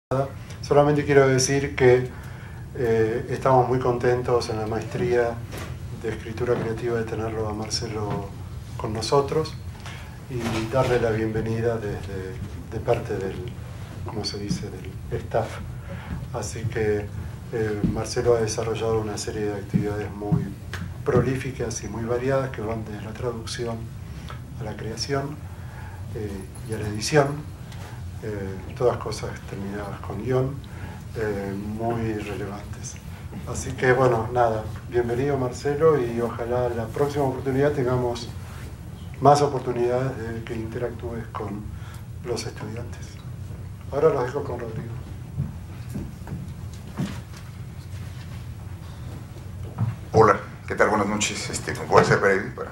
Solamente quiero decir que estamos muy contentos en la maestría de escritura creativa de tenerlo a Marcelo con nosotros y darle la bienvenida de parte del, ¿cómo se dice?, del staff. Así que Marcelo ha desarrollado una serie de actividades muy prolíficas y muy variadas que van desde la traducción a la creación y a la edición. Todas cosas terminadas con guión, muy relevantes. Así que bueno, nada, bienvenido Marcelo y ojalá la próxima oportunidad tengamos más oportunidades de que interactúes con los estudiantes. Ahora los dejo con Rodrigo. Hola, ¿qué tal? Buenas noches. Voy a ser breve para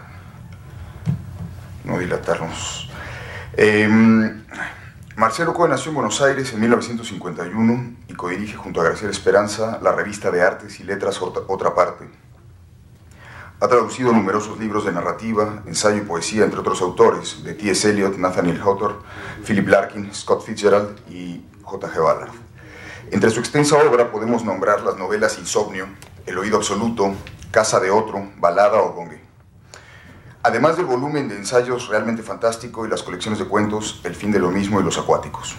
no dilatarnos. Marcelo Cohen nació en Buenos Aires en 1951 y codirige junto a Graciela Esperanza la revista de artes y letras Otra Parte. Ha traducido numerosos libros de narrativa, ensayo y poesía, entre otros autores, de T.S. Eliot, Nathaniel Hawthorne, Philip Larkin, Scott Fitzgerald y J.G. Ballard. Entre su extensa obra podemos nombrar las novelas Insomnio, El oído absoluto, Casa de otro, Balada o Gongue. Además del volumen de ensayos realmente fantástico y las colecciones de cuentos El fin de lo mismo y Los acuáticos.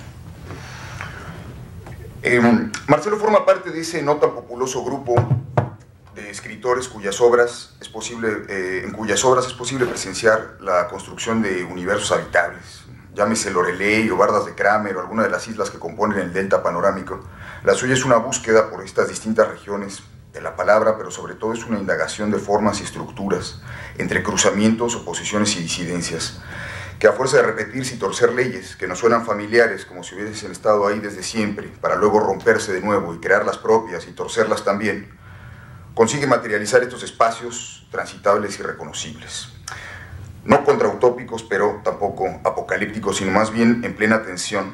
Marcelo forma parte de ese no tan populoso grupo de escritores en cuyas obras es posible presenciar la construcción de universos habitables. Llámese Loreley o Bardas de Kramer o alguna de las islas que componen el delta panorámico. La suya es una búsqueda por estas distintas regiones de la palabra, pero sobre todo es una indagación de formas y estructuras, entre cruzamientos, oposiciones y disidencias, que a fuerza de repetirse y torcer leyes que nos suenan familiares como si hubiesen estado ahí desde siempre, para luego romperse de nuevo y crear las propias y torcerlas también, consigue materializar estos espacios transitables y reconocibles. No contrautópicos, pero tampoco apocalípticos, sino más bien en plena tensión.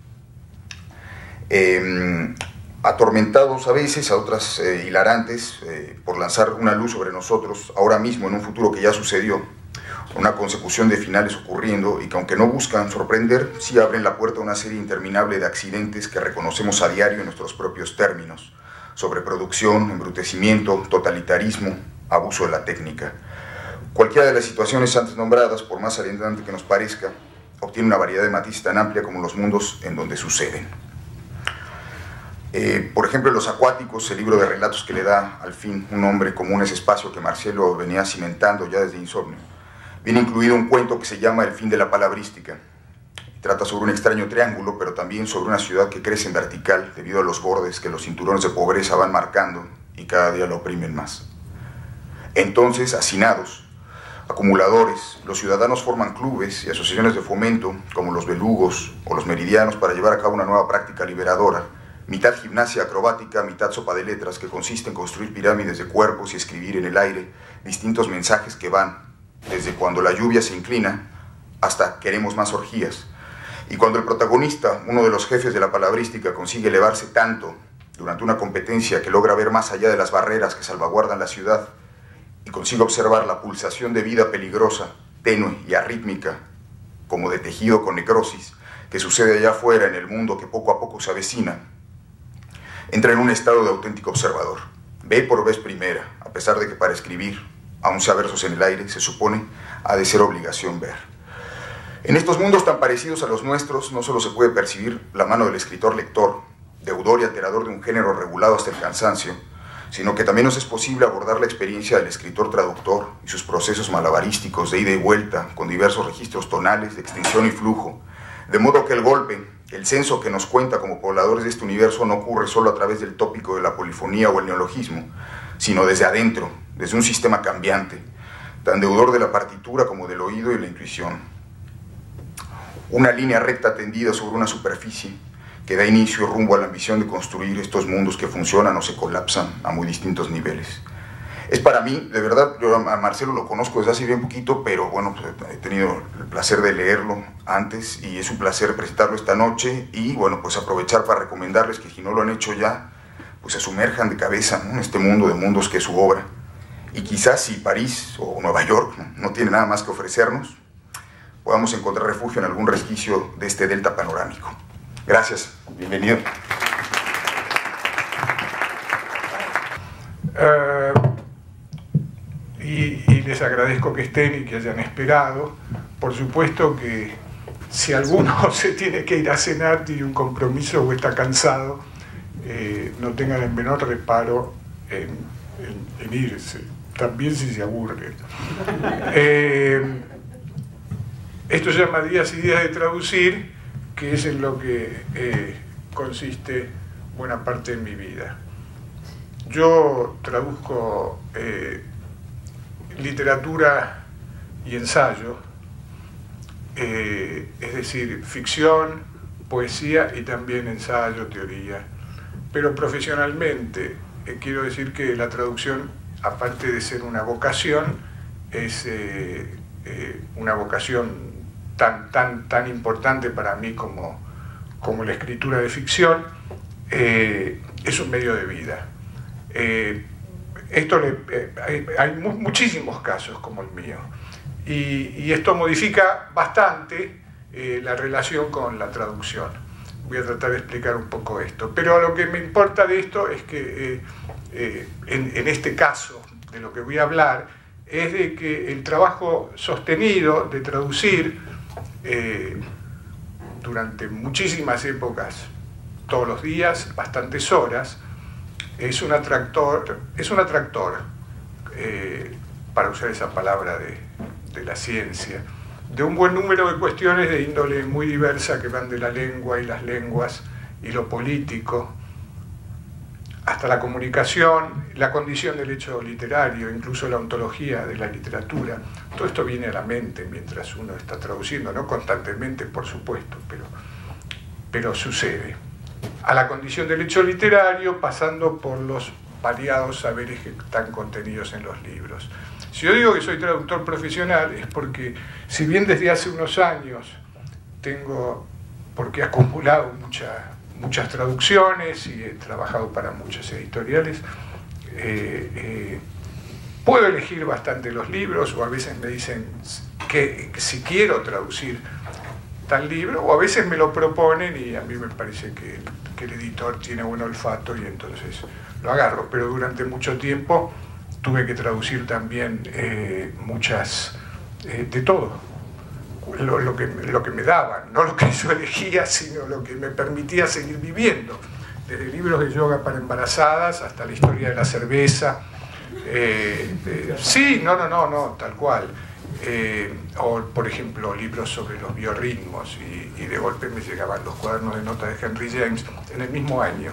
Atormentados a veces, a otras hilarantes, por lanzar una luz sobre nosotros, ahora mismo en un futuro que ya sucedió, una consecución de finales ocurriendo y que aunque no buscan sorprender, sí abren la puerta a una serie interminable de accidentes que reconocemos a diario en nuestros propios términos: sobreproducción, embrutecimiento, totalitarismo, abuso de la técnica. Cualquiera de las situaciones antes nombradas, por más alentante que nos parezca, obtiene una variedad de matices tan amplia como los mundos en donde suceden. Por ejemplo, Los acuáticos, el libro de relatos que le da al fin un nombre común a ese espacio que Marcelo venía cimentando ya desde Insomnio. Viene incluido un cuento que se llama El fin de la palabrística. Trata sobre un extraño triángulo, pero también sobre una ciudad que crece en vertical debido a los bordes que los cinturones de pobreza van marcando y cada día lo oprimen más. Entonces, hacinados, acumuladores, los ciudadanos forman clubes y asociaciones de fomento, como los belugos o los meridianos, para llevar a cabo una nueva práctica liberadora, mitad gimnasia acrobática, mitad sopa de letras, que consiste en construir pirámides de cuerpos y escribir en el aire distintos mensajes que van desde cuando la lluvia se inclina hasta queremos más orgías. Y cuando el protagonista, uno de los jefes de la palabrística, consigue elevarse tanto durante una competencia que logra ver más allá de las barreras que salvaguardan la ciudad y consigue observar la pulsación de vida peligrosa, tenue y arrítmica, como de tejido con necrosis, que sucede allá afuera en el mundo que poco a poco se avecina, entra en un estado de auténtico observador. Ve por vez primera, a pesar de que para escribir, aun sea versos en el aire, se supone, ha de ser obligación ver. En estos mundos tan parecidos a los nuestros, no solo se puede percibir la mano del escritor-lector, deudor y alterador de un género regulado hasta el cansancio, sino que también nos es posible abordar la experiencia del escritor-traductor y sus procesos malabarísticos de ida y vuelta, con diversos registros tonales de extensión y flujo, de modo que el golpe, el censo que nos cuenta como pobladores de este universo, no ocurre solo a través del tópico de la polifonía o el neologismo, sino desde adentro, desde un sistema cambiante, tan deudor de la partitura como del oído y la intuición. Una línea recta tendida sobre una superficie que da inicio y rumbo a la ambición de construir estos mundos que funcionan o se colapsan a muy distintos niveles. Es para mí, de verdad, yo a Marcelo lo conozco desde hace bien poquito, pero bueno, pues he tenido el placer de leerlo antes y es un placer presentarlo esta noche y bueno, pues aprovechar para recomendarles que si no lo han hecho ya, pues se sumerjan de cabeza, ¿no?, en este mundo de mundos que es su obra. Y quizás si París o Nueva York no tiene nada más que ofrecernos, podamos encontrar refugio en algún resquicio de este delta panorámico. Gracias, bienvenido. Y les agradezco que estén y que hayan esperado. Por supuesto que si alguno se tiene que ir a cenar, tiene un compromiso o está cansado, no tengan el menor reparo en irse, también si se aburren. Esto se llama Días y Días de Traducir, que es en lo que consiste buena parte de mi vida. Yo traduzco literatura y ensayo, es decir, ficción, poesía y también ensayo, teoría. Pero profesionalmente, quiero decir que la traducción, aparte de ser una vocación, es una vocación tan importante para mí como la escritura de ficción, es un medio de vida. Hay muchísimos casos como el mío, y esto modifica bastante la relación con la traducción. Voy a tratar de explicar un poco esto, pero lo que me importa de esto es que en este caso de lo que voy a hablar es de que el trabajo sostenido de traducir durante muchísimas épocas, todos los días, bastantes horas, es un atractor, para usar esa palabra de la ciencia, de un buen número de cuestiones de índole muy diversa que van de la lengua y las lenguas y lo político, hasta la comunicación, la condición del hecho literario, incluso la ontología de la literatura. Todo esto viene a la mente mientras uno está traduciendo, no constantemente, por supuesto, pero sucede. A la condición del hecho literario, pasando por los variados saberes que están contenidos en los libros. Si yo digo que soy traductor profesional es porque, si bien desde hace unos años porque he acumulado muchas traducciones y he trabajado para muchas editoriales, puedo elegir bastante los libros, o a veces me dicen que si quiero traducir tal libro, o a veces me lo proponen y a mí me parece que el editor tiene buen olfato y entonces lo agarro. Pero durante mucho tiempo tuve que traducir también de todo, lo que me daban, no lo que yo elegía, sino lo que me permitía seguir viviendo, desde libros de yoga para embarazadas hasta la historia de la cerveza. Sí, no, tal cual. O por ejemplo libros sobre los biorritmos, y de golpe me llegaban los cuadernos de notas de Henry James en el mismo año.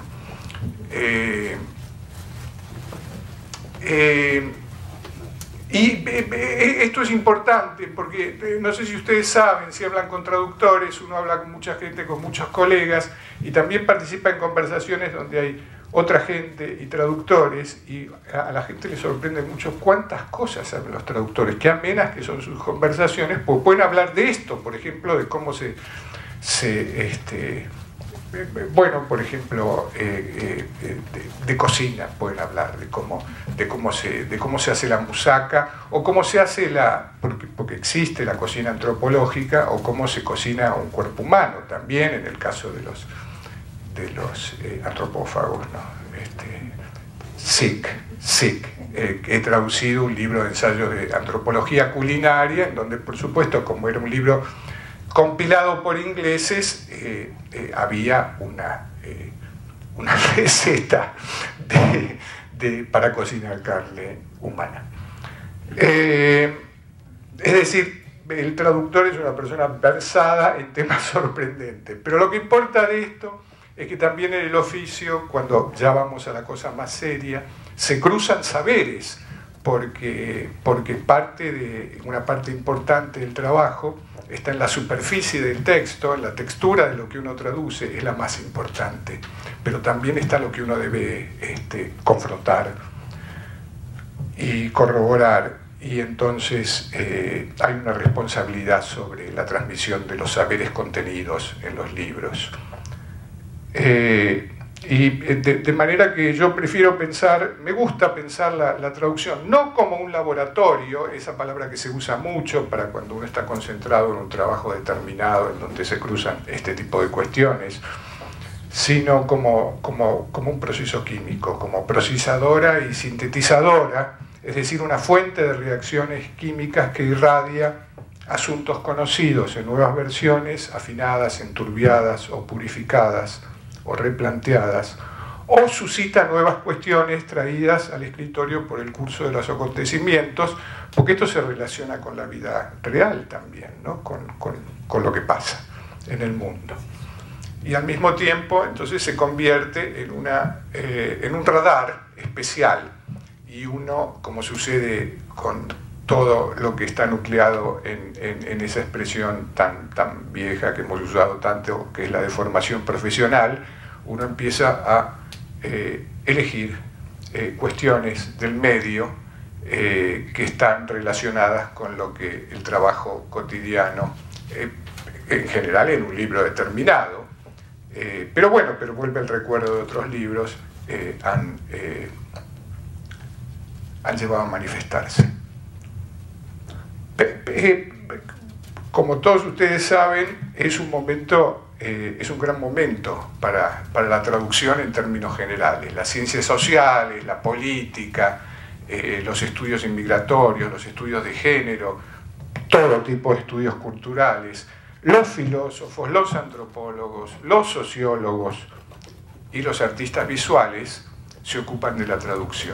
Y esto es importante porque no sé si ustedes saben, si hablan con traductores, uno habla con mucha gente, con muchos colegas, y también participa en conversaciones donde hay otra gente y traductores, y a la gente le sorprende mucho cuántas cosas saben los traductores, qué amenas que son sus conversaciones, pues pueden hablar de esto, por ejemplo, de cómo bueno, por ejemplo, de cocina pueden hablar, de cómo se hace la musaca, o cómo se hace porque existe la cocina antropológica, o cómo se cocina un cuerpo humano, también en el caso de los antropófagos, ¿no? SIC. He traducido un libro de ensayos de antropología culinaria, en donde, por supuesto, como era un libro compilado por ingleses, había una receta para cocinar carne humana. Es decir, el traductor es una persona versada en temas sorprendentes, pero lo que importa de esto es que también en el oficio, cuando ya vamos a la cosa más seria, se cruzan saberes, porque una parte importante del trabajo está en la superficie del texto, en la textura de lo que uno traduce, es la más importante, pero también está lo que uno debe confrontar y corroborar, y entonces hay una responsabilidad sobre la transmisión de los saberes contenidos en los libros. Y de manera que yo prefiero me gusta pensar la traducción no como un laboratorio, esa palabra que se usa mucho para cuando uno está concentrado en un trabajo determinado en donde se cruzan este tipo de cuestiones, sino como un proceso químico, como procesadora y sintetizadora, es decir, una fuente de reacciones químicas que irradia asuntos conocidos en nuevas versiones, afinadas, enturbiadas o purificadas o replanteadas, o suscita nuevas cuestiones traídas al escritorio por el curso de los acontecimientos, porque esto se relaciona con la vida real también, ¿no? con lo que pasa en el mundo. Y al mismo tiempo, entonces, se convierte en un radar especial, y uno, como sucede con todo lo que está nucleado en esa expresión tan vieja que hemos usado tanto, que es la de formación profesional, uno empieza a elegir cuestiones del medio que están relacionadas con lo que el trabajo cotidiano, en general en un libro determinado, pero vuelve el recuerdo de otros libros, han llevado a manifestarse. Como todos ustedes saben, es un gran momento para la traducción en términos generales. Las ciencias sociales, la política, los estudios inmigratorios, los estudios de género, todo tipo de estudios culturales, los filósofos, los antropólogos, los sociólogos y los artistas visuales se ocupan de la traducción.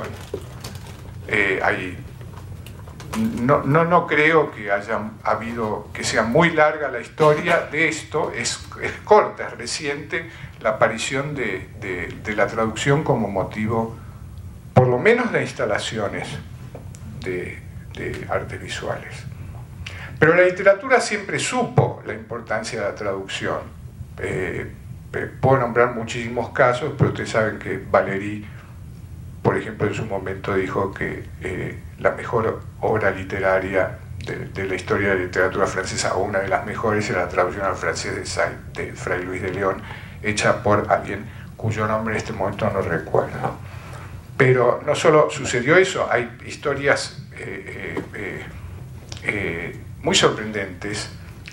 No creo que haya habido, que sea muy larga la historia de esto, es corta, es reciente la aparición de la traducción como motivo, por lo menos, de instalaciones de artes visuales. Pero la literatura siempre supo la importancia de la traducción. Puedo nombrar muchísimos casos, pero ustedes saben que Valéry, por ejemplo, en su momento dijo que la mejor obra literaria de la historia de la literatura francesa, o una de las mejores, era la traducción al francés de Fray Luis de León, hecha por alguien cuyo nombre en este momento no recuerdo. Pero no solo sucedió eso, hay historias muy sorprendentes,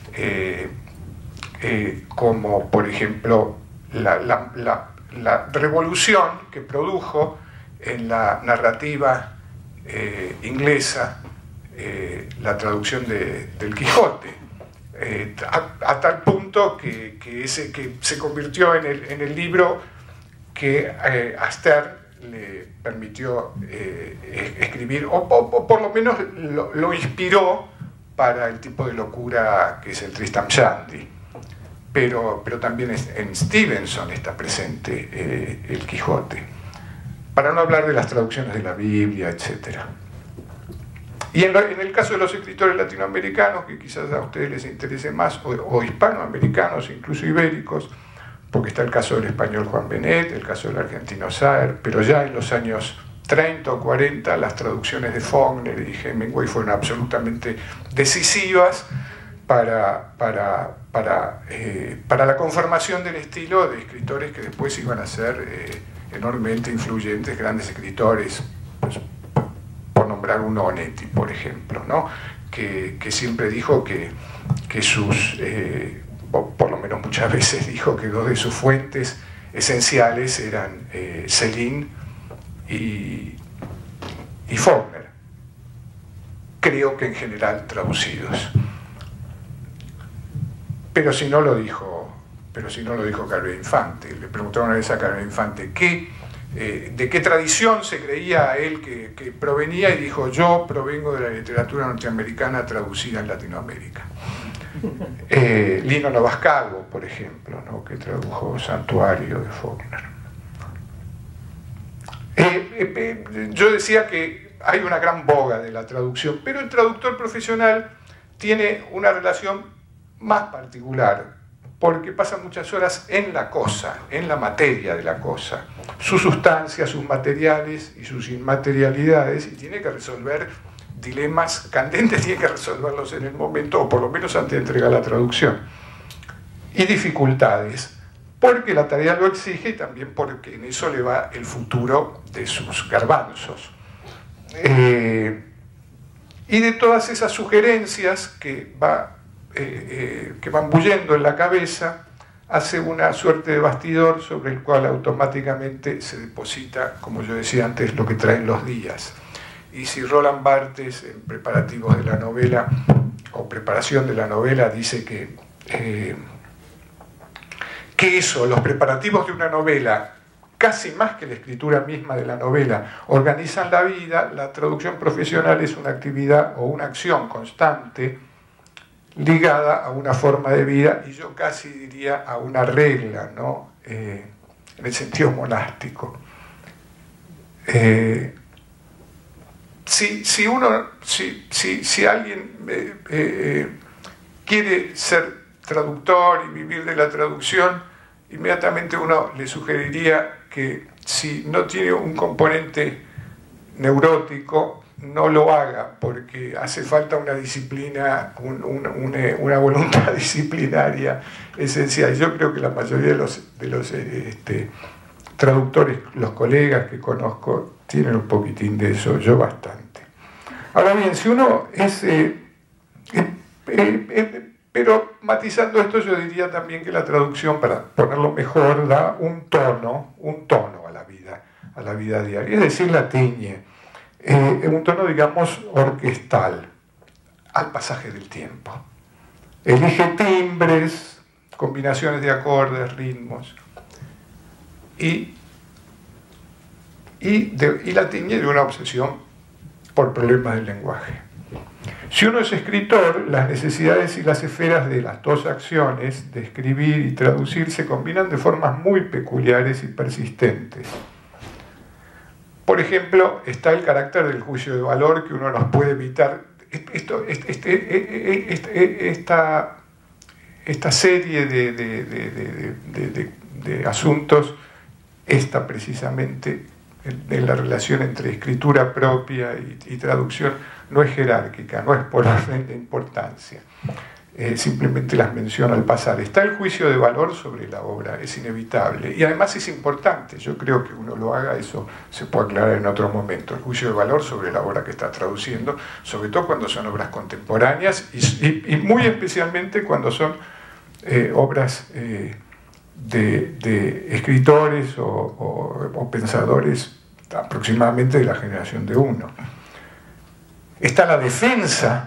como por ejemplo la revolución que produjo en la narrativa inglesa la traducción del Quijote, a tal punto que se convirtió en el libro que Astaire le permitió escribir, o por lo menos lo inspiró para el tipo de locura que es el Tristram Shandy. Pero también en Stevenson está presente el Quijote, para no hablar de las traducciones de la Biblia, etc. Y en el caso de los escritores latinoamericanos, que quizás a ustedes les interese más, o hispanoamericanos, incluso ibéricos, porque está el caso del español Juan Benet, el caso del argentino Saer, pero ya en los años 30 o 40 las traducciones de Faulkner y Hemingway fueron absolutamente decisivas para la conformación del estilo de escritores que después iban a ser enormemente influyentes, grandes escritores, pues, por nombrar uno, Onetti, por ejemplo, ¿no? que siempre dijo que sus, o por lo menos muchas veces dijo que dos de sus fuentes esenciales eran Céline y Faulkner, creo que en general traducidos. Pero si no lo dijo Carolina Infante. Le preguntaron una vez a Carolina Infante de qué tradición se creía él que provenía, y dijo: yo provengo de la literatura norteamericana traducida en Latinoamérica. Lino Novascargo, por ejemplo, ¿no? Que tradujo Santuario de Faulkner. Yo decía que hay una gran boga de la traducción, pero el traductor profesional tiene una relación más particular, porque pasa muchas horas en la cosa, en la materia de la cosa, su sustancia, sus materiales y sus inmaterialidades, y tiene que resolver dilemas candentes, tiene que resolverlos en el momento, o por lo menos antes de entregar la traducción, y dificultades, porque la tarea lo exige, y también porque en eso le va el futuro de sus garbanzos. Y de todas esas sugerencias que van bullendo en la cabeza, hace una suerte de bastidor sobre el cual automáticamente se deposita, como yo decía antes, lo que traen los días. Y si Roland Barthes, en preparativos de la novela, o preparación de la novela, dice que eso, los preparativos de una novela, casi más que la escritura misma de la novela, organizan la vida, la traducción profesional es una actividad o una acción constante ligada a una forma de vida, y yo casi diría a una regla, ¿no? En el sentido monástico. Si alguien quiere ser traductor y vivir de la traducción, inmediatamente uno le sugeriría que si no tiene un componente neurótico, no lo haga, porque hace falta una disciplina, una voluntad disciplinaria esencial. Yo creo que la mayoría de los traductores, los colegas que conozco, tienen un poquitín de eso, yo bastante. Ahora bien, si uno es... pero matizando esto, yo diría también que la traducción, para ponerlo mejor, da un tono a la vida diaria, es decir, la tiñe. Un tono, digamos, orquestal al pasaje del tiempo. Elige timbres, combinaciones de acordes, ritmos, y la tiñe de una obsesión por problemas del lenguaje. Si uno es escritor, las necesidades y las esferas de las dos acciones, de escribir y traducir, se combinan de formas muy peculiares y persistentes. Por ejemplo, está el carácter del juicio de valor que uno nos puede evitar. Esta serie de asuntos está precisamente en la relación entre escritura propia y traducción. No es jerárquica, no es por orden de importancia. Simplemente las menciono al pasar. Está el juicio de valor sobre la obra, es inevitable, y además es importante. Yo creo que uno lo haga, eso se puede aclarar en otro momento. El juicio de valor sobre la obra que está traduciendo, sobre todo cuando son obras contemporáneas y muy especialmente cuando son obras de escritores o pensadores aproximadamente de la generación de uno. Está la defensa,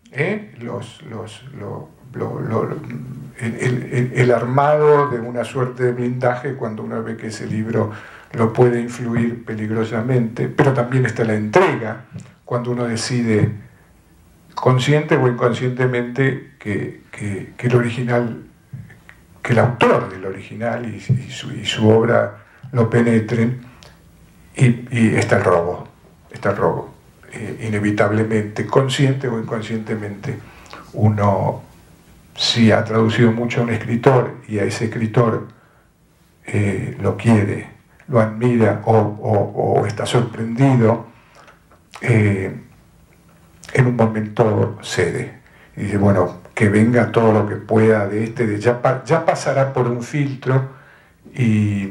el armado de una suerte de blindaje cuando uno ve que ese libro lo puede influir peligrosamente, pero también está la entrega, cuando uno decide consciente o inconscientemente que el original, que el autor del original y su obra lo penetren, y está el robo, inevitablemente, consciente o inconscientemente. Uno, si ha traducido mucho a un escritor y a ese escritor lo quiere, lo admira o está sorprendido, en un momento cede y dice, bueno, que venga todo lo que pueda de ya pasará por un filtro, y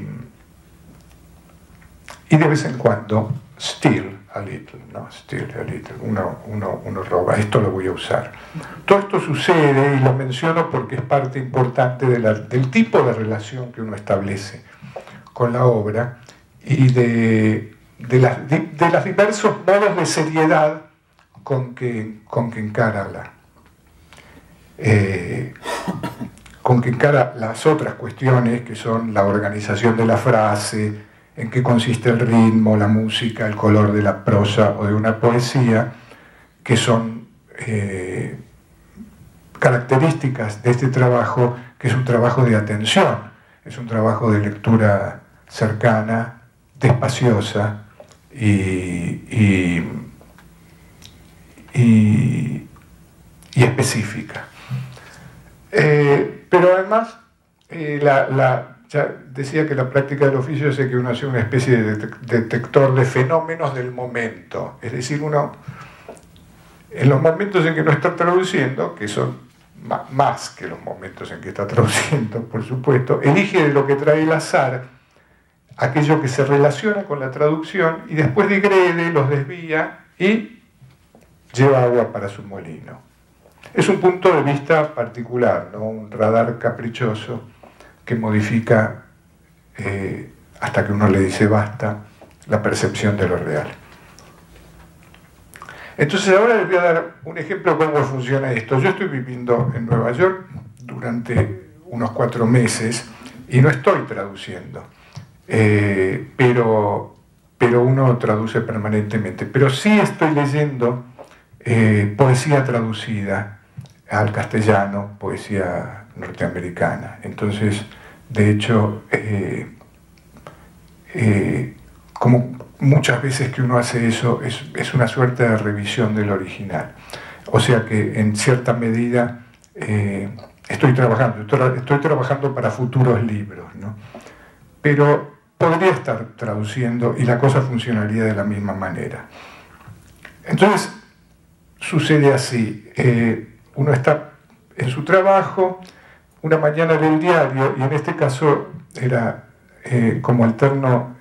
de vez en cuando steal a little, ¿no? Uno roba, esto lo voy a usar. Todo esto sucede, y lo menciono porque es parte importante del tipo de relación que uno establece con la obra y de los diversos modos de seriedad con que encara las otras cuestiones, que son la organización de la frase, en qué consiste el ritmo, la música, el color de la prosa o de una poesía, que son características de este trabajo, que es un trabajo de atención, es un trabajo de lectura cercana, despaciosa y específica. Pero además, ya decía que la práctica del oficio hace que uno sea una especie de detector de fenómenos del momento. Es decir, uno, en los momentos en que no está traduciendo, que son más que los momentos en que está traduciendo, por supuesto, elige de lo que trae el azar aquello que se relaciona con la traducción y después digrede, los desvía y lleva agua para su molino. Es un punto de vista particular, ¿no? Un radar caprichoso, que modifica, hasta que uno le dice basta, la percepción de lo real. Entonces ahora les voy a dar un ejemplo de cómo funciona esto. Yo estoy viviendo en Nueva York durante unos 4 meses y no estoy traduciendo, pero uno traduce permanentemente. Pero sí estoy leyendo poesía traducida al castellano, poesía norteamericana. Entonces, de hecho, como muchas veces que uno hace eso, es una suerte de revisión del original. O sea que en cierta medida estoy trabajando para futuros libros, ¿no? Pero podría estar traduciendo y la cosa funcionaría de la misma manera. Entonces, sucede así. Uno está en su trabajo, una mañana lee el diario, y en este caso era como alterno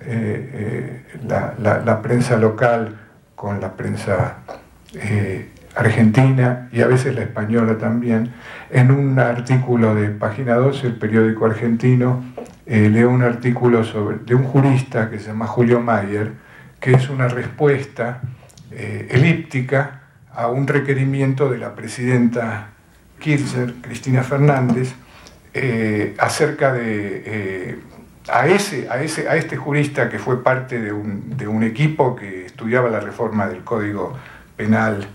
la prensa local con la prensa argentina y a veces la española también. En un artículo de Página 12, el periódico argentino, leo un artículo de un jurista que se llama Julio Mayer, que es una respuesta elíptica a un requerimiento de la presidenta Kirchner, Cristina Fernández, acerca de a este jurista que fue parte de un equipo que estudiaba la reforma del Código Penal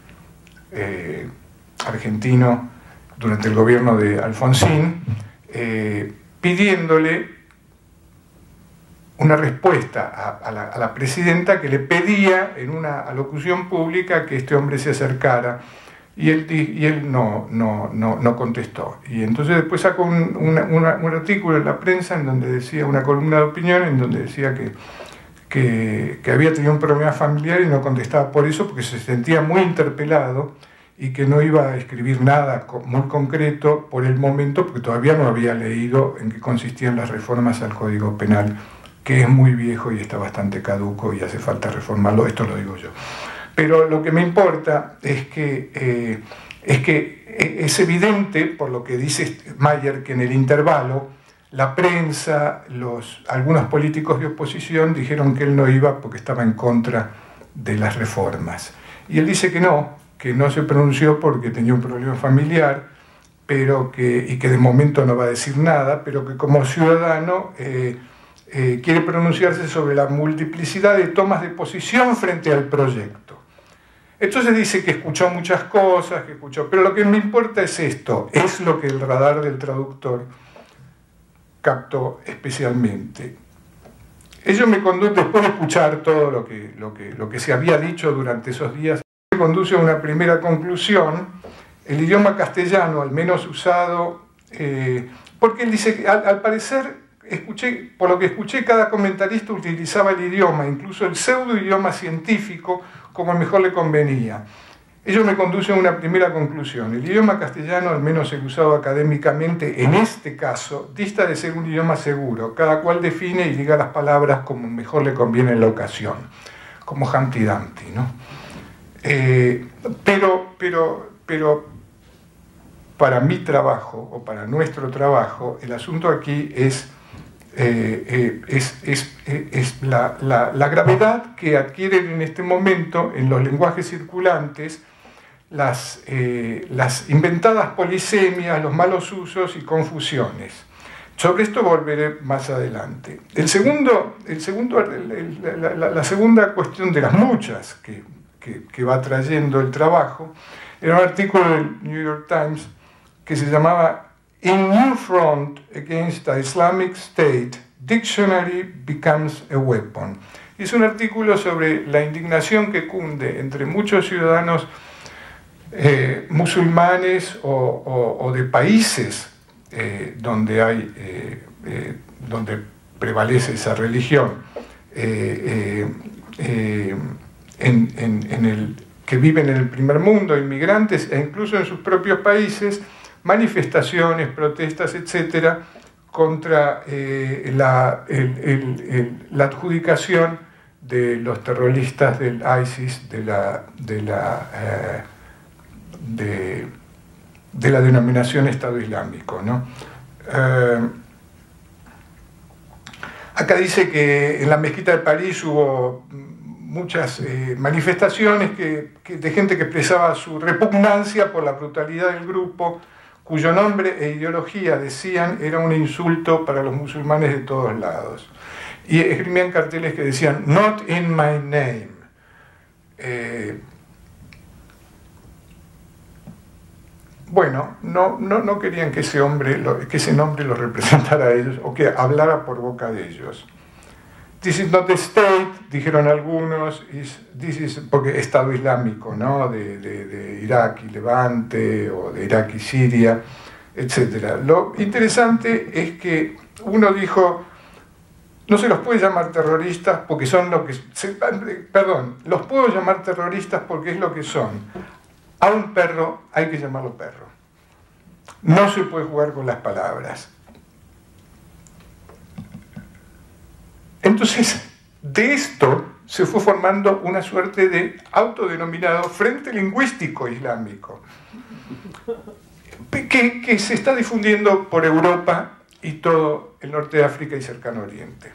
argentino durante el gobierno de Alfonsín, pidiéndole una respuesta a la presidenta, que le pedía en una alocución pública que este hombre se acercara, y él no contestó. Y entonces después sacó un artículo en la prensa en donde decía, una columna de opinión en donde decía que había tenido un problema familiar y no contestaba por eso, porque se sentía muy interpelado y que no iba a escribir nada muy concreto por el momento, porque todavía no había leído en qué consistían las reformas al Código Penal, que es muy viejo y está bastante caduco y hace falta reformarlo. Esto lo digo yo. Pero lo que me importa es que es evidente, por lo que dice Mayer, que en el intervalo la prensa, algunos políticos de oposición dijeron que él no iba porque estaba en contra de las reformas. Y él dice que no se pronunció porque tenía un problema familiar, y que de momento no va a decir nada, pero que como ciudadano quiere pronunciarse sobre la multiplicidad de tomas de posición frente al proyecto. Entonces dice que escuchó muchas cosas, pero lo que me importa es esto, es lo que el radar del traductor captó especialmente. Ello me conduce, después de escuchar todo lo que se había dicho durante esos días, me conduce a una primera conclusión. El idioma castellano, al menos usado, porque él dice que al parecer, por lo que escuché, cada comentarista utilizaba el idioma, incluso el pseudo idioma científico, como mejor le convenía. Ello me conduce a una primera conclusión. El idioma castellano, al menos el usado académicamente, en este caso, dista de ser un idioma seguro. Cada cual define y liga las palabras como mejor le conviene en la ocasión, como Humpty Dumpty, ¿no? Pero para mi trabajo, o para nuestro trabajo, el asunto aquí es la gravedad que adquieren en este momento en los lenguajes circulantes las inventadas polisemias, los malos usos y confusiones. Sobre esto volveré más adelante. La segunda cuestión de las muchas que va trayendo el trabajo era un artículo del New York Times que se llamaba In New Front Against the Islamic State, Dictionary Becomes a Weapon. Y es un artículo sobre la indignación que cunde entre muchos ciudadanos musulmanes o de países donde prevalece esa religión, que viven en el primer mundo, inmigrantes, e incluso en sus propios países, manifestaciones, protestas, etcétera, contra la adjudicación de los terroristas del ISIS, de la denominación Estado Islámico, ¿no? Acá dice que en la mezquita de París hubo muchas manifestaciones de gente que expresaba su repugnancia por la brutalidad del grupo, cuyo nombre e ideología, decían, era un insulto para los musulmanes de todos lados. Y escribían carteles que decían, "Not in my name". Bueno, no querían que ese nombre los representara a ellos o que hablara por boca de ellos. This is not the state, dijeron algunos, porque Estado Islámico, ¿no? de Irak y Levante, o de Irak y Siria, etc. Lo interesante es que uno dijo, no se los puede llamar terroristas porque son lo que... los puedo llamar terroristas porque es lo que son. A un perro hay que llamarlo perro. No se puede jugar con las palabras. Entonces, de esto se fue formando una suerte de autodenominado Frente Lingüístico Islámico, que se está difundiendo por Europa y todo el norte de África y cercano oriente.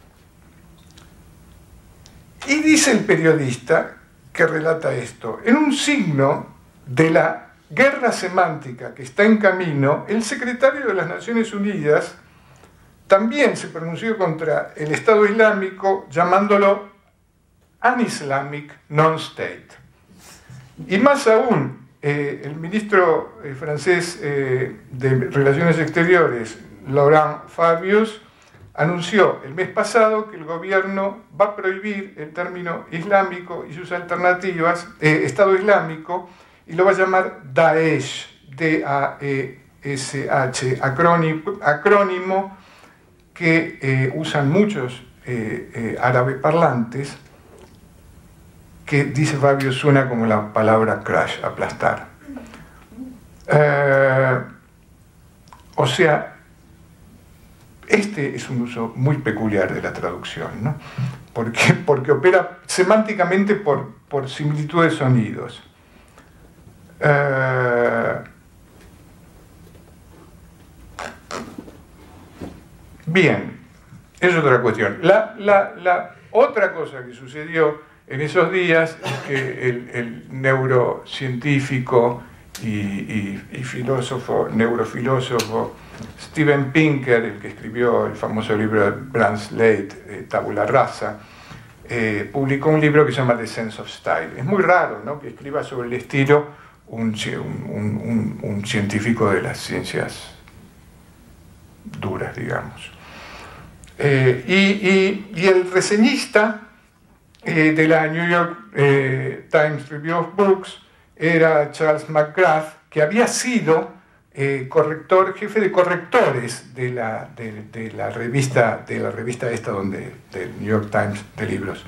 Y dice el periodista que relata esto, en un signo de la guerra semántica que está en camino, el secretario de las Naciones Unidas también se pronunció contra el Estado Islámico llamándolo un-Islamic non-state. Y más aún, el ministro francés de Relaciones Exteriores, Laurent Fabius, anunció el mes pasado que el gobierno va a prohibir el término islámico y sus alternativas, Estado Islámico, y lo va a llamar Daesh, D-A-E-S-H, acrónimo que usan muchos árabe parlantes, que dice Fabio suena como la palabra crash, aplastar. O sea, este es un uso muy peculiar de la traducción, ¿no? Porque opera semánticamente por similitud de sonidos. Bien, es otra cuestión. La otra cosa que sucedió en esos días es que el neurocientífico y neurofilósofo Steven Pinker, el que escribió el famoso libro de Bram Slate, Tabula Rasa, publicó un libro que se llama The Sense of Style. Es muy raro, ¿no?, que escriba sobre el estilo un científico de las ciencias duras, digamos. Y el reseñista de la New York Times Review of Books era Charles McGrath, que había sido jefe de correctores de la revista esta del New York Times de libros.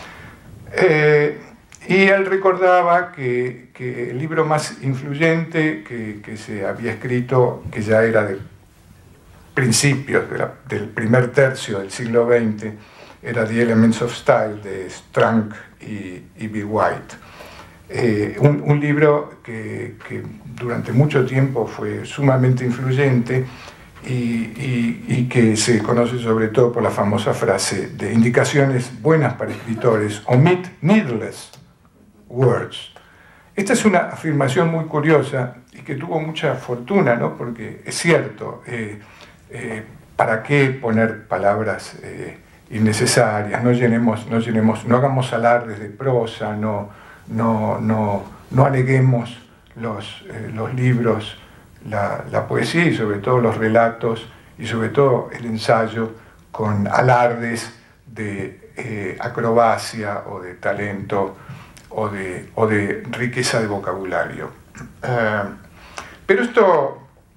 Y él recordaba que el libro más influyente que se había escrito, que ya era de principios del primer tercio del siglo XX, era The Elements of Style de Strunk y B. White. Un libro que durante mucho tiempo fue sumamente influyente y que se conoce sobre todo por la famosa frase de indicaciones buenas para escritores, omit needless words. Esta es una afirmación muy curiosa y que tuvo mucha fortuna, ¿no? Porque es cierto, ¿para qué poner palabras innecesarias? No hagamos alardes de prosa, no aleguemos los libros, la poesía y sobre todo los relatos y sobre todo el ensayo con alardes de acrobacia o de talento o de riqueza de vocabulario. Pero esto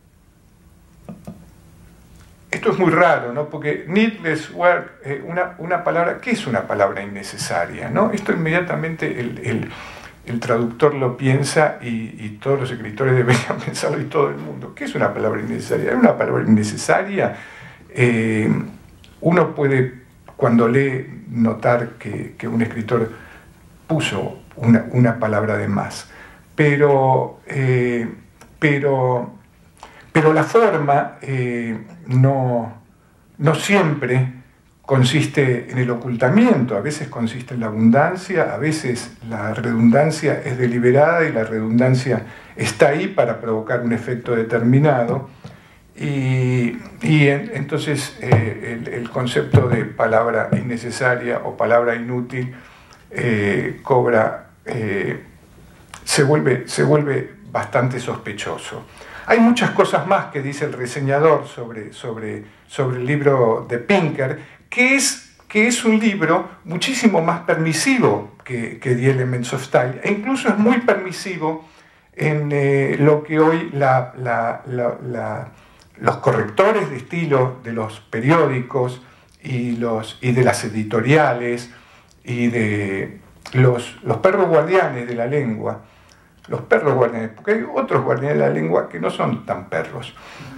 es muy raro, ¿no? Porque needless work, una palabra, ¿qué es una palabra innecesaria, ¿no? Esto inmediatamente el traductor lo piensa y todos los escritores deberían pensarlo y todo el mundo. ¿Qué es una palabra innecesaria? ¿Es una palabra innecesaria? Uno puede, cuando lee, notar que un escritor puso una palabra de más, pero la forma no siempre consiste en el ocultamiento, a veces consiste en la abundancia, a veces la redundancia es deliberada y la redundancia está ahí para provocar un efecto determinado. Entonces el concepto de palabra innecesaria o palabra inútil se vuelve bastante sospechoso. Hay muchas cosas más que dice el reseñador sobre el libro de Pinker, que es un libro muchísimo más permisivo que The Elements of Style, e incluso es muy permisivo en lo que hoy los correctores de estilo de los periódicos y de las editoriales y de los perros guardianes de la lengua, los perros guardianes, porque hay otros guardianes de la lengua que no son tan perros,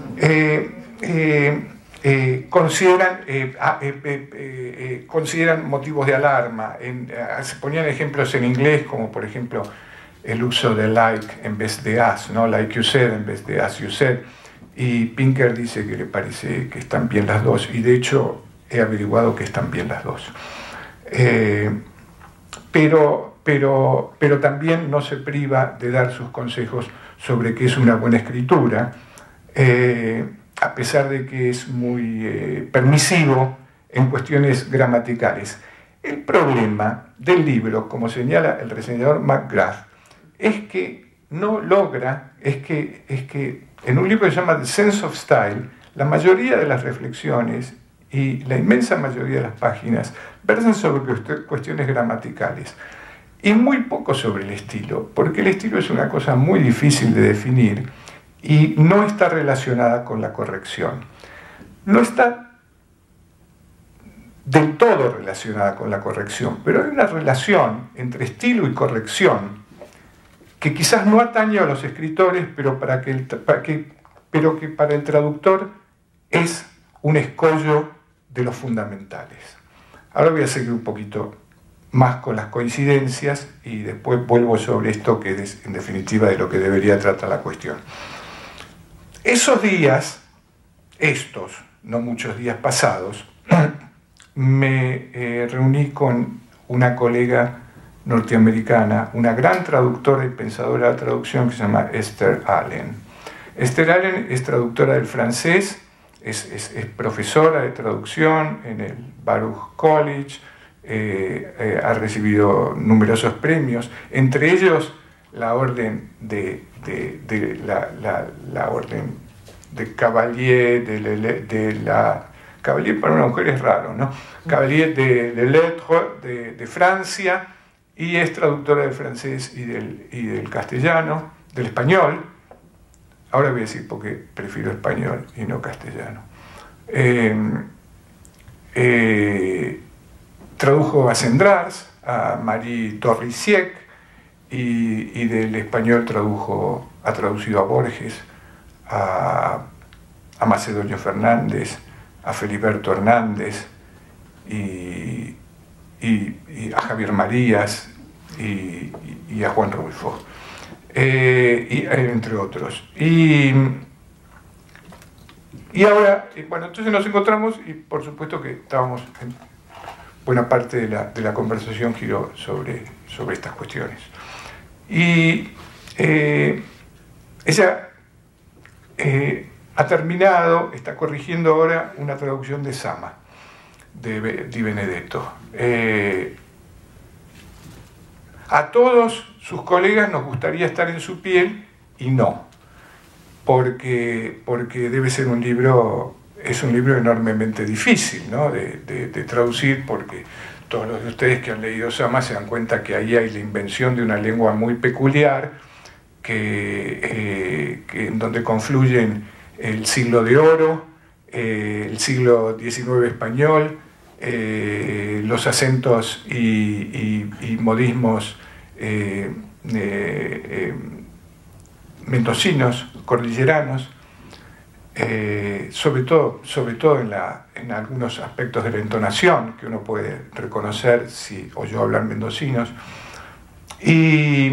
consideran motivos de alarma. Se ponían ejemplos en inglés, como por ejemplo el uso de like en vez de as, ¿no? Like you said en vez de as you said. Y Pinker dice que le parece que están bien las dos, y de hecho he averiguado que están bien las dos. Pero también no se priva de dar sus consejos sobre qué es una buena escritura, a pesar de que es muy permisivo en cuestiones gramaticales. El problema del libro, como señala el reseñador McGrath, es que no logra, es que en un libro que se llama The Sense of Style, la mayoría de las reflexiones y la inmensa mayoría de las páginas versan sobre cuestiones gramaticales y muy poco sobre el estilo, porque el estilo es una cosa muy difícil de definir y no está relacionada con la corrección. No está del todo relacionada con la corrección, pero hay una relación entre estilo y corrección que quizás no atañe a los escritores, pero que para el traductor es un escollo de los fundamentales. Ahora voy a seguir un poquito más con las coincidencias y después vuelvo sobre esto, que es en definitiva de lo que debería tratar la cuestión. Esos días, no muchos días pasados, me reuní con una colega norteamericana, una gran traductora y pensadora de la traducción que se llama Esther Allen. Esther Allen es traductora del francés, es profesora de traducción en el Baruch College, ha recibido numerosos premios, entre ellos la orden la orden de Cavalier Cavalier para una mujer es raro, ¿no? Cavalier de Lettres de Francia, y es traductora del francés y del castellano, del español. Ahora voy a decir porque prefiero español y no castellano. Tradujo a Sendrars, a Marie Torrisiec, y del español ha traducido a Borges, a Macedonio Fernández, a Feliberto Hernández y a Javier Marías y a Juan Rulfo, entre otros. Y ahora, bueno, entonces nos encontramos y por supuesto que estábamos en buena parte de la conversación giró sobre estas cuestiones. Y ella ha terminado, está corrigiendo ahora una traducción de Sama, de Di Benedetto. A todos sus colegas nos gustaría estar en su piel y no, porque debe ser un libro, es un libro enormemente difícil, ¿no? de traducir, porque todos los de ustedes que han leído Sama se dan cuenta que ahí hay la invención de una lengua muy peculiar, en donde confluyen el siglo de oro, el siglo XIX español, los acentos y modismos mendocinos, cordilleranos, sobre todo en algunos aspectos de la entonación que uno puede reconocer si oyó hablar mendocinos, y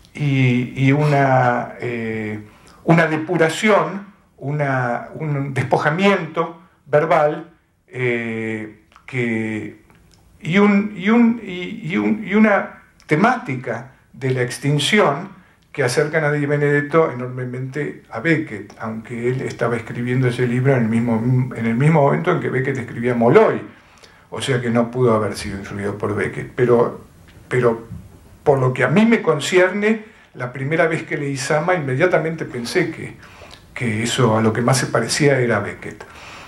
una depuración, un despojamiento verbal que una temática de la extinción que acercan a Di Benedetto enormemente a Beckett, aunque él estaba escribiendo ese libro en el mismo momento en que Beckett escribía Molloy, o sea que no pudo haber sido influido por Beckett. Pero por lo que a mí me concierne, la primera vez que leí Sama, inmediatamente pensé que eso a lo que más se parecía era Beckett.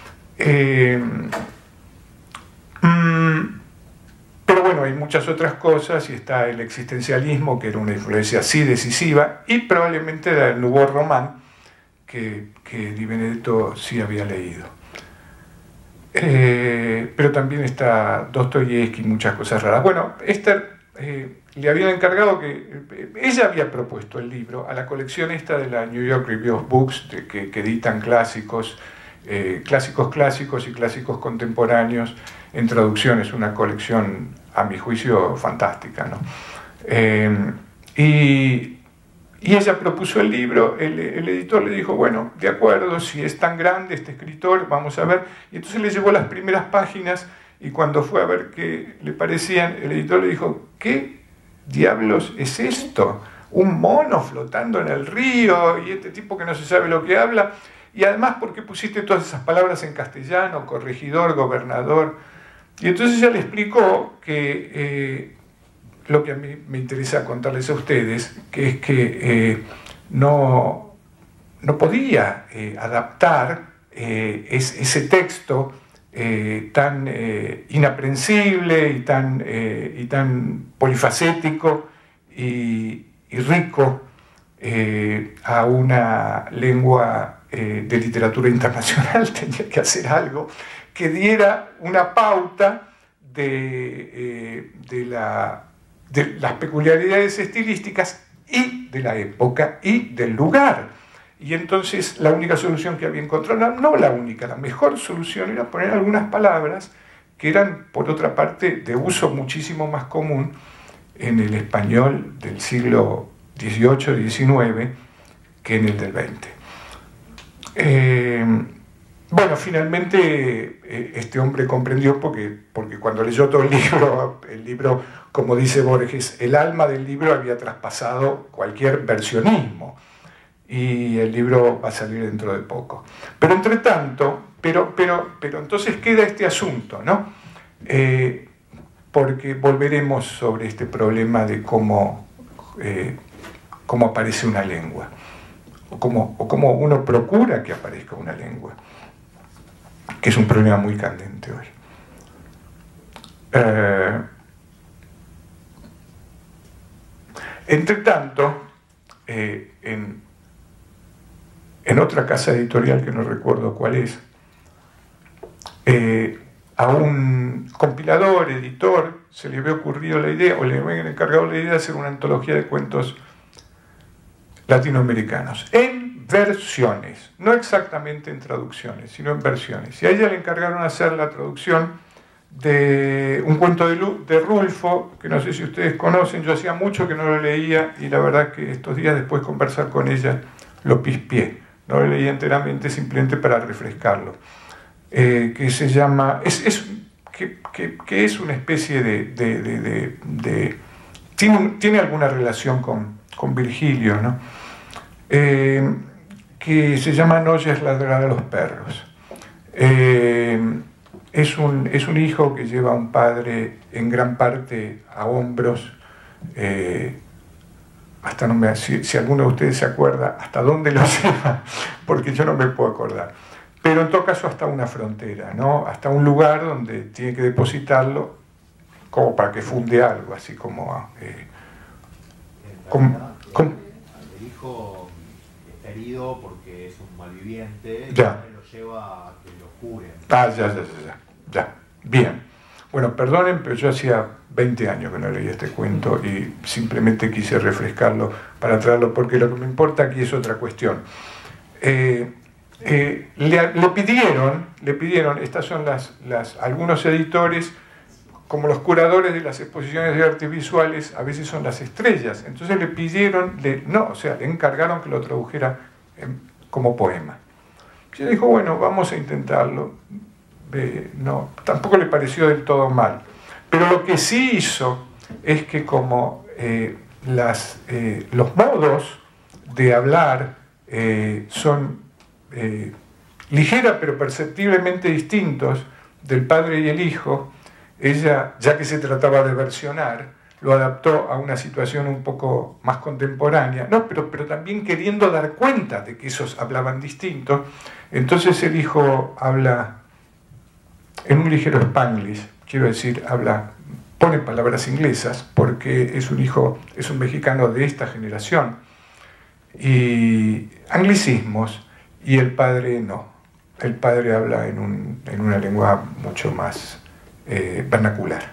Pero bueno, hay muchas otras cosas, y está el existencialismo, que era una influencia así decisiva, y probablemente el Nouveau Roman, que Di Benedetto sí había leído. Pero también está Dostoyevsky y muchas cosas raras. Bueno, Esther le habían encargado ella había propuesto el libro a la colección esta de la New York Review of Books, que editan clásicos y clásicos contemporáneos en traducciones, una colección a mi juicio fantástica, ¿no? Y ella propuso el libro, el editor le dijo, bueno, de acuerdo, si es tan grande este escritor, vamos a ver. Y entonces le llevó las primeras páginas, y cuando fue a ver qué le parecían, el editor le dijo, ¿qué diablos es esto? Un mono flotando en el río, y este tipo que no se sabe lo que habla, y además, ¿por qué pusiste todas esas palabras en castellano? Corregidor, gobernador. Y entonces ella le explicó que lo que a mí me interesa contarles a ustedes, que es que no podía adaptar ese texto tan inaprensible y tan polifacético y rico a una lengua de literatura internacional. Tenía que hacer algo que diera una pauta de las peculiaridades estilísticas y de la época y del lugar. Y entonces la única solución que había encontrado, no la única, la mejor solución era poner algunas palabras que eran, por otra parte, de uso muchísimo más común en el español del siglo XVIII-XIX que en el del XX. Bueno, finalmente este hombre comprendió porque cuando leyó todo el libro, como dice Borges, el alma del libro había traspasado cualquier versionismo, y el libro va a salir dentro de poco. Pero entre tanto, pero entonces queda este asunto, ¿no? Porque volveremos sobre este problema de cómo aparece una lengua, o cómo uno procura que aparezca una lengua, que es un problema muy candente hoy. Entre tanto, en otra casa editorial que no recuerdo cuál es, a un compilador, editor, se le había ocurrido la idea, o le habían encargado la idea de hacer una antología de cuentos latinoamericanos, en versiones, no exactamente en traducciones, sino en versiones. Y a ella le encargaron hacer la traducción de un cuento de Rulfo, que no sé si ustedes conocen, yo hacía mucho que no lo leía, y la verdad que estos días después de conversar con ella lo pispié, no lo leí enteramente, simplemente para refrescarlo, que se llama, que es una especie tiene alguna relación con Virgilio, ¿no? Que se llama No oyes ladrar a los perros. Es un hijo que lleva a un padre en gran parte a hombros, hasta si alguno de ustedes se acuerda hasta dónde lo lleva, porque yo no me puedo acordar, pero en todo caso hasta una frontera, ¿no? Hasta un lugar donde tiene que depositarlo como para que funde algo, así como el hijo está herido porque es un malviviente, ya. Y lo lleva a que lo curen. Ya, bien. Bueno, perdonen, pero yo hacía 20 años que no leía este cuento y simplemente quise refrescarlo para traerlo, porque lo que me importa aquí es otra cuestión. Le pidieron, estas son algunos editores, como los curadores de las exposiciones de artes visuales, a veces son las estrellas, entonces le pidieron, le encargaron que lo tradujera como poema. Yo dijo, bueno, vamos a intentarlo, no, tampoco le pareció del todo mal. Pero lo que sí hizo es que como los modos de hablar son ligera pero perceptiblemente distintos del padre y el hijo, ella, ya que se trataba de versionar, lo adaptó a una situación un poco más contemporánea, no, pero también queriendo dar cuenta de que esos hablaban distintos. Entonces el hijo habla en un ligero spanglish, quiero decir, pone palabras inglesas, porque es un mexicano de esta generación, y anglicismos, y el padre no. El padre habla en una lengua mucho más vernacular.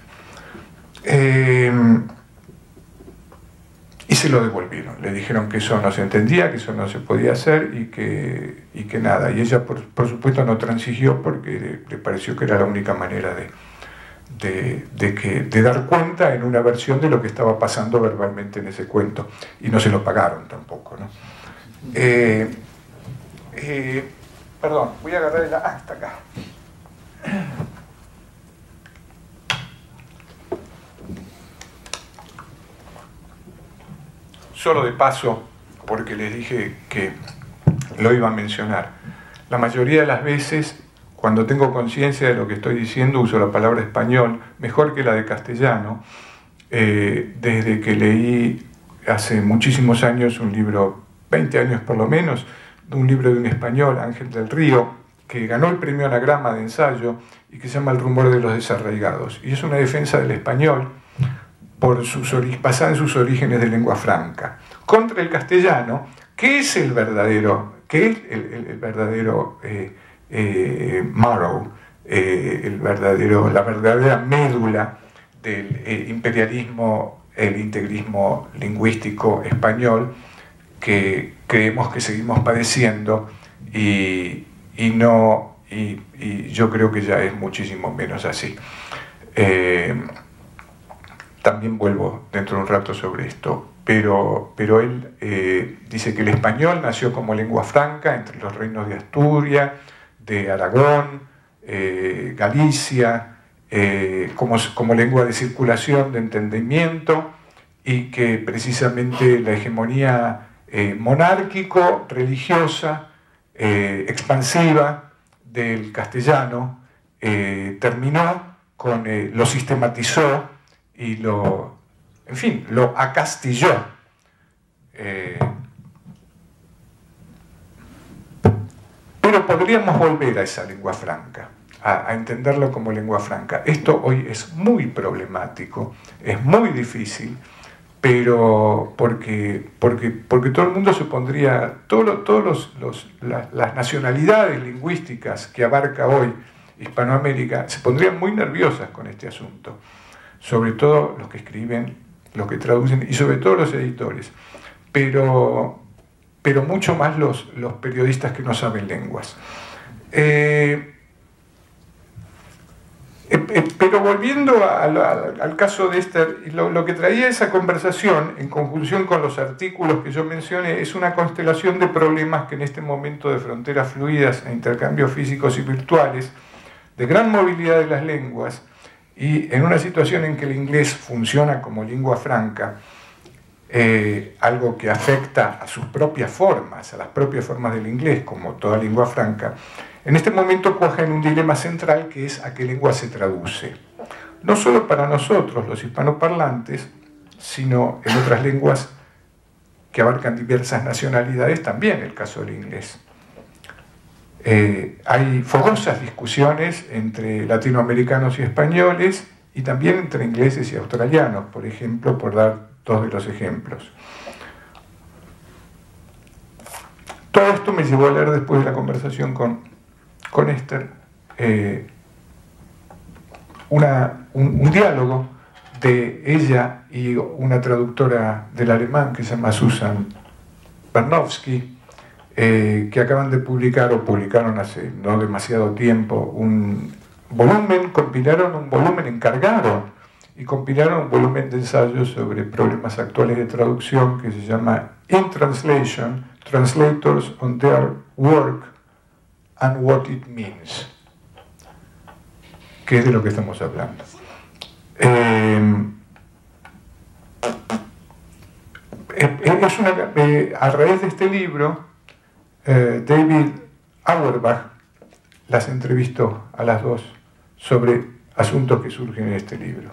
Y se lo devolvieron. Le dijeron que eso no se entendía, que eso no se podía hacer y que nada. Y ella, por supuesto, no transigió porque le pareció que era la única manera de dar cuenta en una versión de lo que estaba pasando verbalmente en ese cuento. Y no se lo pagaron tampoco, ¿no? Perdón, voy a agarrar está acá. Solo de paso, porque les dije que lo iba a mencionar. La mayoría de las veces, cuando tengo conciencia de lo que estoy diciendo, uso la palabra español, mejor que la de castellano, desde que leí hace muchísimos años un libro, 20 años por lo menos, un libro de un español, Ángel del Río, que ganó el premio Anagrama de ensayo y que se llama El rumor de los desarraigados. Y es una defensa del español basada en sus orígenes de lengua franca, contra el castellano, que es el verdadero marrow, la verdadera médula del imperialismo, el integrismo lingüístico español, que creemos que seguimos padeciendo y yo creo que ya es muchísimo menos así. También vuelvo dentro de un rato sobre esto, pero él dice que el español nació como lengua franca entre los reinos de Asturias, de Aragón, Galicia, como lengua de circulación, de entendimiento, y que precisamente la hegemonía monárquico-religiosa, expansiva del castellano terminó lo sistematizó y lo acastilló. Pero podríamos volver a esa lengua franca, a entenderlo como lengua franca. Esto hoy es muy problemático, es muy difícil, pero porque todo el mundo se pondría, las nacionalidades lingüísticas que abarca hoy Hispanoamérica se pondrían muy nerviosas con este asunto, sobre todo los que escriben, los que traducen y sobre todo los editores, pero mucho más los periodistas que no saben lenguas. Pero volviendo al caso de Esther, lo que traía esa conversación, en conjunción con los artículos que yo mencioné, es una constelación de problemas que en este momento de fronteras fluidas e intercambios físicos y virtuales, de gran movilidad de las lenguas, y en una situación en que el inglés funciona como lengua franca, algo que afecta a sus propias formas, a las propias formas del inglés, como toda lengua franca, en este momento cuaja en un dilema central que es a qué lengua se traduce. No solo para nosotros, los hispanoparlantes, sino en otras lenguas que abarcan diversas nacionalidades, también el caso del inglés. Hay fogosas discusiones entre latinoamericanos y españoles y también entre ingleses y australianos, por ejemplo, por dar dos de los ejemplos. Todo esto me llevó a leer, después de la conversación con Esther, un diálogo de ella y una traductora del alemán que se llama Susan Bernowski, que acaban de publicar, o publicaron hace no demasiado tiempo, un volumen, compilaron un volumen, encargaron y compilaron un volumen de ensayos sobre problemas actuales de traducción que se llama In Translation, Translators on Their Work and What It Means. que es de lo que estamos hablando. A raíz de este libro, David Auerbach las entrevistó a las dos sobre asuntos que surgen en este libro.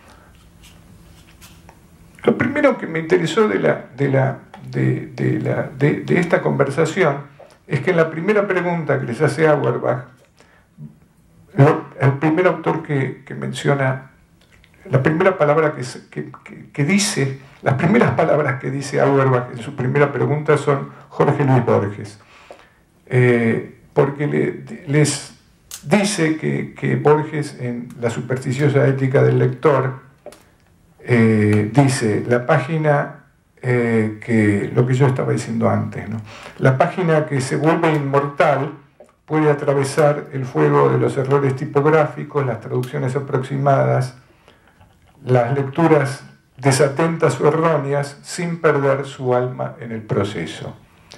Lo primero que me interesó de esta conversación es que en la primera pregunta que les hace Auerbach, el primer autor que menciona, la primera palabra que dice, las primeras palabras que dice Auerbach en su primera pregunta son Jorge Luis Borges, porque les dice que Borges, en La supersticiosa ética del lector, dice la página lo que yo estaba diciendo antes, ¿no? La página que se vuelve inmortal puede atravesar el fuego de los errores tipográficos, las traducciones aproximadas, las lecturas desatentas o erróneas, sin perder su alma en el proceso.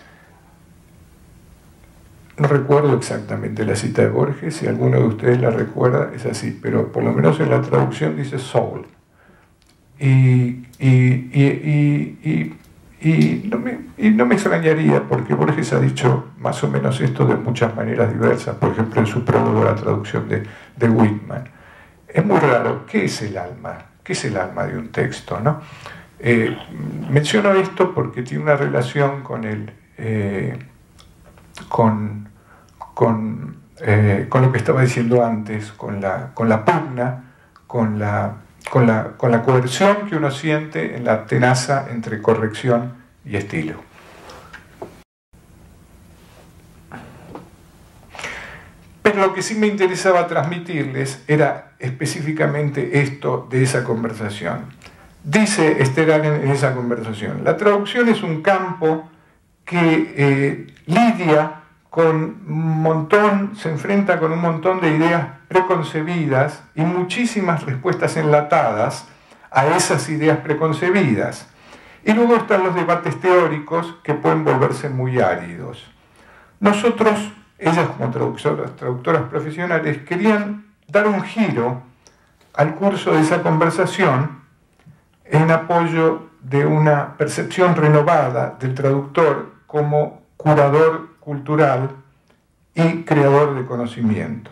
No recuerdo exactamente la cita de Borges, si alguno de ustedes la recuerda, es así, pero por lo menos en la traducción dice soul. Y no me extrañaría, porque Borges ha dicho más o menos esto de muchas maneras diversas, por ejemplo en su prólogo la traducción de Whitman. Es muy raro, ¿qué es el alma? ¿Qué es el alma de un texto, ¿no? Menciono esto porque tiene una relación con lo que estaba diciendo antes, con la pugna, con la coerción que uno siente en la tenaza entre corrección y estilo. Pero lo que sí me interesaba transmitirles era específicamente esto de esa conversación. Dice Esther Allen en esa conversación: la traducción es un campo que lidia con se enfrenta con un montón de ideas preconcebidas y muchísimas respuestas enlatadas a esas ideas preconcebidas. Y luego están los debates teóricos que pueden volverse muy áridos. Nosotros, ellas como traductoras profesionales, querían dar un giro al curso de esa conversación en apoyo de una percepción renovada del traductor como curador cultural y creador de conocimiento.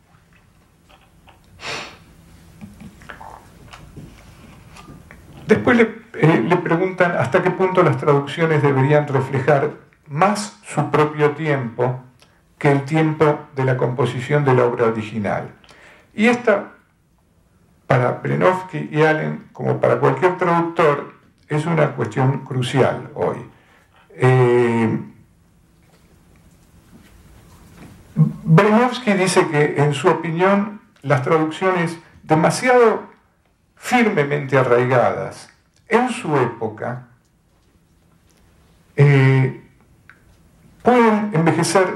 Después le preguntan hasta qué punto las traducciones deberían reflejar más su propio tiempo que el tiempo de la composición de la obra original. Y esta, para Brenowski y Allen, como para cualquier traductor, es una cuestión crucial hoy. Brenowski dice que, en su opinión, las traducciones demasiado firmemente arraigadas en su época pueden envejecer,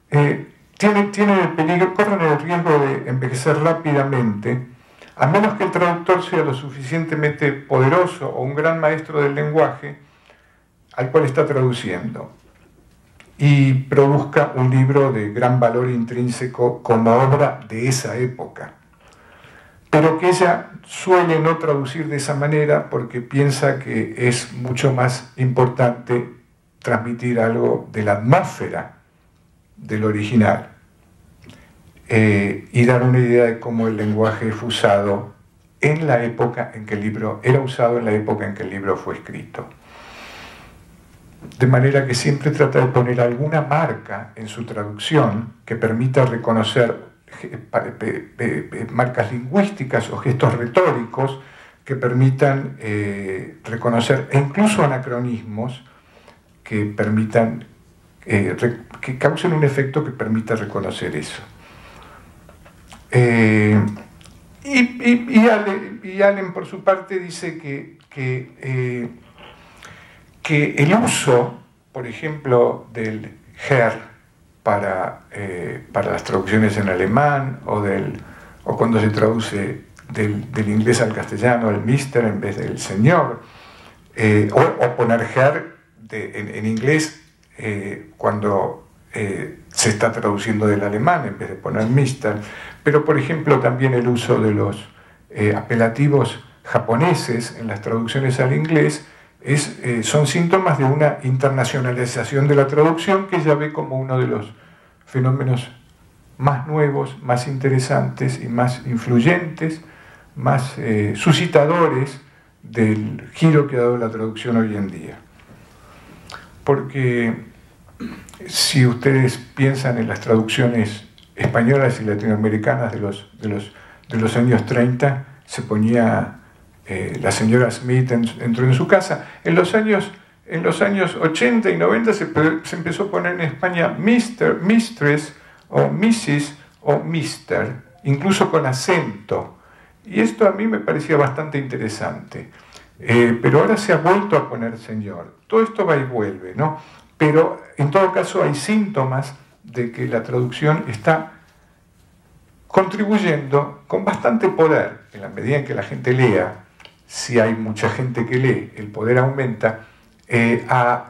corren el riesgo de envejecer rápidamente, a menos que el traductor sea lo suficientemente poderoso o un gran maestro del lenguaje al cual está traduciendo y produzca un libro de gran valor intrínseco como obra de esa época. Pero que ella suele no traducir de esa manera porque piensa que es mucho más importante transmitir algo de la atmósfera del original y dar una idea de cómo el lenguaje fue usado en la época en que el libro era usado, en la época en que el libro fue escrito. De manera que siempre trata de poner alguna marca en su traducción que permita reconocer marcas lingüísticas o gestos retóricos que permitan reconocer, e incluso anacronismos que permitan, que causen un efecto que permita reconocer eso. Y Allen, por su parte, dice que el uso, por ejemplo, del Herr para las traducciones en alemán o cuando se traduce del inglés al castellano, el Mister en vez del señor, o poner Herr en inglés cuando se está traduciendo del alemán en vez de poner Mister, pero por ejemplo también el uso de los apelativos japoneses en las traducciones al inglés son síntomas de una internacionalización de la traducción que ella ve como uno de los fenómenos más nuevos, más interesantes y más influyentes, más suscitadores del giro que ha dado la traducción hoy en día. Porque si ustedes piensan en las traducciones españolas y latinoamericanas de los años 30, se ponía la señora Smith entró en su casa. En los años 80 y 90 se empezó a poner en España Mr., Mistress o Mrs. o Mr., incluso con acento. Y esto a mí me parecía bastante interesante. Pero ahora se ha vuelto a poner señor. Todo esto va y vuelve, ¿no? Pero en todo caso hay síntomas de que la traducción está contribuyendo con bastante poder, en la medida en que la gente lea. Si hay mucha gente que lee, el poder aumenta, a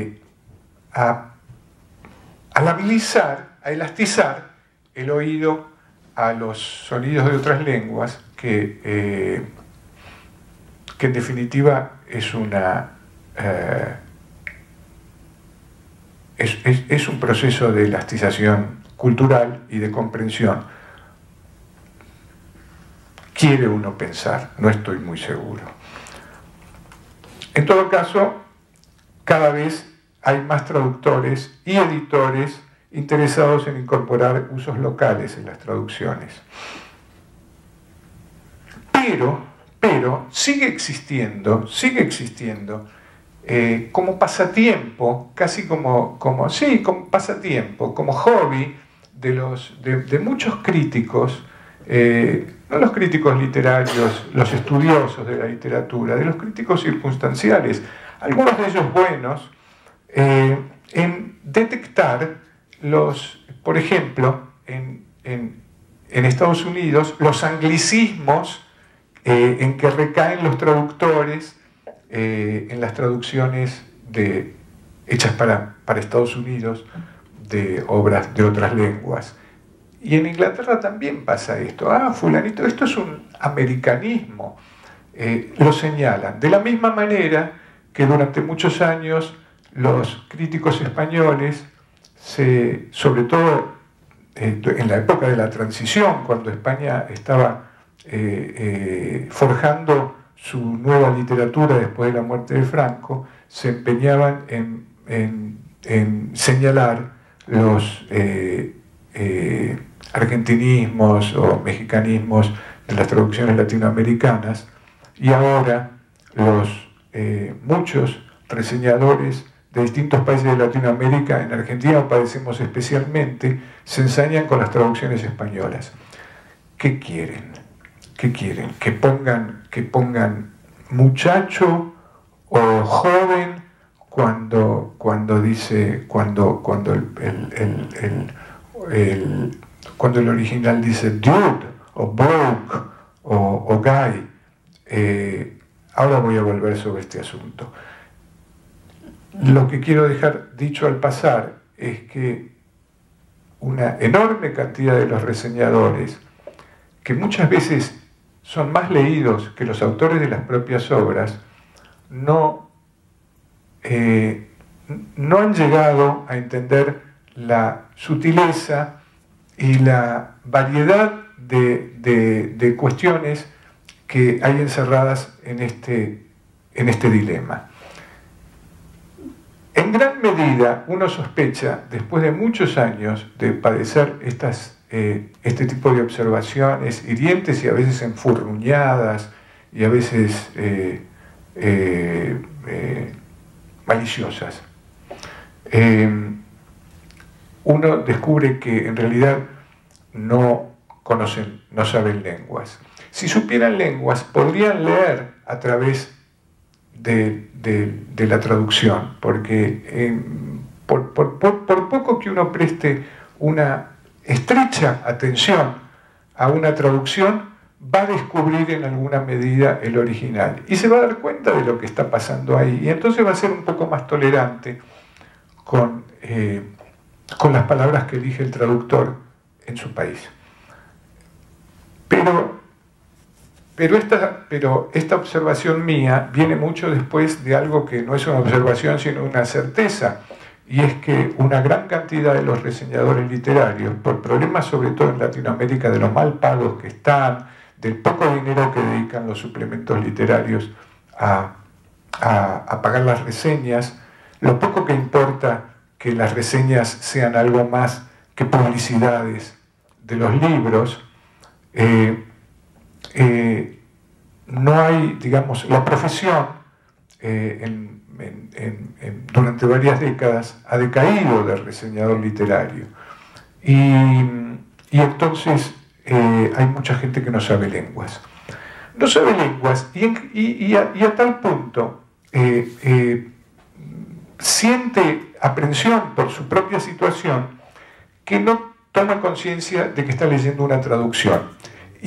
labilizar, a elastizar el oído a los sonidos de otras lenguas que en definitiva es un proceso de elastización cultural y de comprensión. Quiere uno pensar, no estoy muy seguro. En todo caso, cada vez hay más traductores y editores interesados en incorporar usos locales en las traducciones. Pero sigue existiendo como pasatiempo, casi como pasatiempo, como hobby de muchos críticos, no los críticos literarios, los estudiosos de la literatura, de los críticos circunstanciales, algunos de ellos buenos, en detectar por ejemplo, en Estados Unidos, los anglicismos en que recaen los traductores en las traducciones hechas para Estados Unidos de obras de otras lenguas. Y en Inglaterra también pasa esto. Fulanito, esto es un americanismo. Lo señalan. De la misma manera que durante muchos años los críticos españoles, sobre todo en la época de la transición, cuando España estaba forjando su nueva literatura después de la muerte de Franco, se empeñaban en señalar los argentinismos o mexicanismos de las traducciones latinoamericanas, y ahora muchos reseñadores de distintos países de Latinoamérica, en Argentina padecemos especialmente, se ensañan con las traducciones españolas. ¿Qué quieren? ¿Qué quieren? ¿Que pongan muchacho o joven cuando el original dice dude o broke o guy? Ahora voy a volver sobre este asunto. Lo que quiero dejar dicho al pasar es que una enorme cantidad de los reseñadores, que muchas veces son más leídos que los autores de las propias obras, no han llegado a entender la sutileza y la variedad de cuestiones que hay encerradas en este dilema. En gran medida, uno sospecha, después de muchos años de padecer este tipo de observaciones hirientes y a veces enfurruñadas y a veces maliciosas, uno descubre que en realidad no saben lenguas. Si supieran lenguas, podrían leer a través de la traducción, porque por poco que uno preste una estrecha atención a una traducción, va a descubrir en alguna medida el original y se va a dar cuenta de lo que está pasando ahí, y entonces va a ser un poco más tolerante con con las palabras que elige el traductor en su país. Pero esta observación mía viene mucho después de algo que no es una observación sino una certeza, y es que una gran cantidad de los reseñadores literarios, por problemas sobre todo en Latinoamérica de los mal pagos que están, del poco dinero que dedican los suplementos literarios a pagar las reseñas, lo poco que importa que las reseñas sean algo más que publicidades de los libros, no hay, digamos, la profesión durante varias décadas ha decaído del reseñador literario, y entonces hay mucha gente que no sabe lenguas. No sabe lenguas y a tal punto siente aprensión por su propia situación que no toma conciencia de que está leyendo una traducción. Y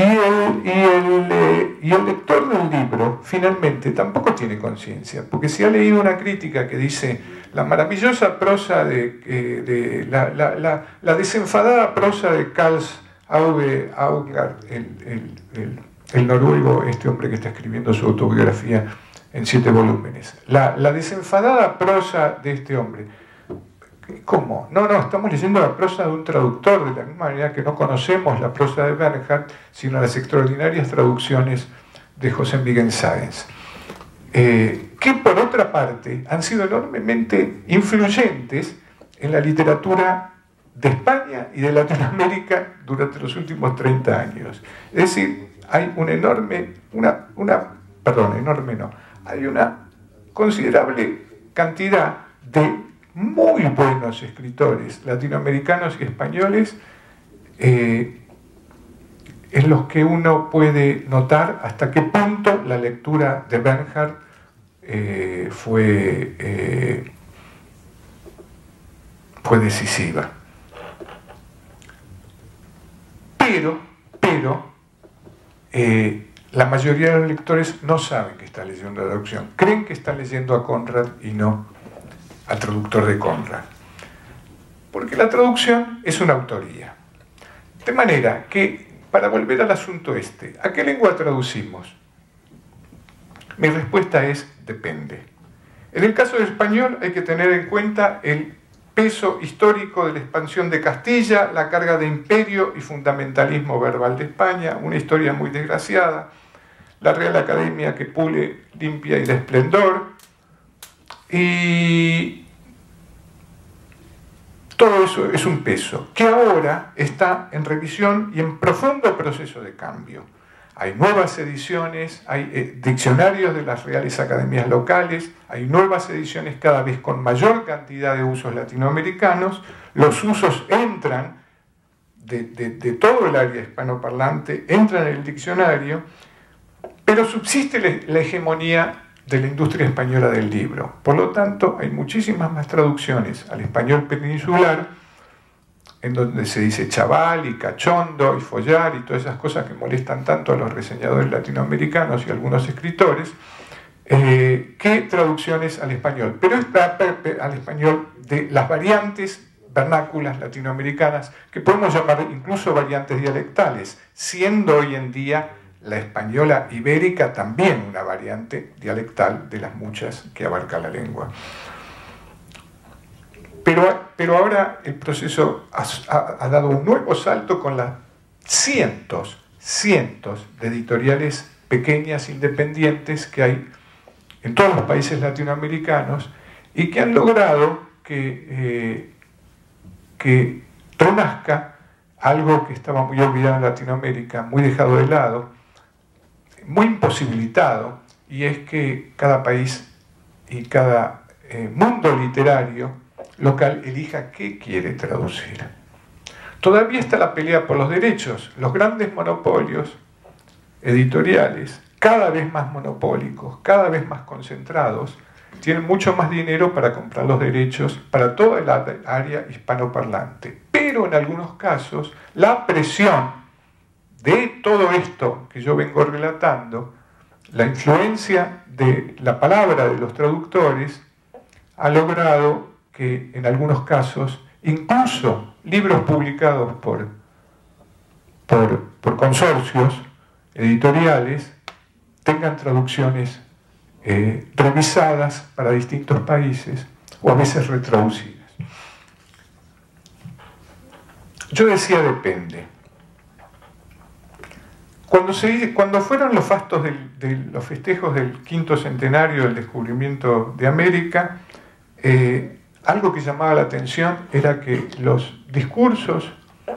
el lector del libro finalmente tampoco tiene conciencia, porque si ha leído una crítica que dice la maravillosa prosa la desenfadada prosa de Karl Ove Aagaard, el noruego, este hombre que está escribiendo su autobiografía en 7 volúmenes, la desenfadada prosa de este hombre. ¿Cómo? No, estamos leyendo la prosa de un traductor, de la misma manera que no conocemos la prosa de Bernhard, sino las extraordinarias traducciones de José Miguel Sáenz, que por otra parte han sido enormemente influyentes en la literatura de España y de Latinoamérica durante los últimos 30 años. Es decir, hay hay una considerable cantidad de muy buenos escritores latinoamericanos y españoles en los que uno puede notar hasta qué punto la lectura de Bernhard fue decisiva. Pero la mayoría de los lectores no saben que están leyendo la traducción, creen que están leyendo a Conrad y no al traductor de Conrad, porque la traducción es una autoría. De manera que, para volver al asunto ¿a qué lengua traducimos? Mi respuesta es depende. En el caso del español hay que tener en cuenta el peso histórico de la expansión de Castilla, la carga de imperio y fundamentalismo verbal de España, una historia muy desgraciada, la Real Academia que pule, limpia y de esplendor, y todo eso es un peso que ahora está en revisión y en profundo proceso de cambio. Hay nuevas ediciones, hay diccionarios de las reales academias locales, hay nuevas ediciones cada vez con mayor cantidad de usos latinoamericanos, los usos entran de todo el área hispanoparlante, entran en el diccionario, pero subsiste la hegemonía de la industria española del libro. Por lo tanto, hay muchísimas más traducciones al español peninsular, en donde se dice chaval y cachondo y follar y todas esas cosas que molestan tanto a los reseñadores latinoamericanos y a algunos escritores, que traducciones al español. Pero está al español de las variantes vernáculas latinoamericanas, que podemos llamar incluso variantes dialectales, siendo hoy en día la española ibérica también una variante dialectal de las muchas que abarca la lengua. Pero ahora el proceso ha dado un nuevo salto con las cientos de editoriales pequeñas, independientes que hay en todos los países latinoamericanos y que han logrado que renazca algo que estaba muy olvidado en Latinoamérica, muy dejado de lado, muy imposibilitado, y es que cada país y cada mundo literario local elija qué quiere traducir. Todavía está la pelea por los derechos. Los grandes monopolios editoriales, cada vez más monopólicos, cada vez más concentrados, tienen mucho más dinero para comprar los derechos para toda el área hispanoparlante. Pero en algunos casos, la presión de todo esto que yo vengo relatando, la influencia de la palabra de los traductores, ha logrado que en algunos casos incluso libros publicados por consorcios editoriales, tengan traducciones revisadas para distintos países o a veces retraducidas. Yo decía depende. Cuando fueron los fastos los festejos del 5º centenario del descubrimiento de América, algo que llamaba la atención era que los discursos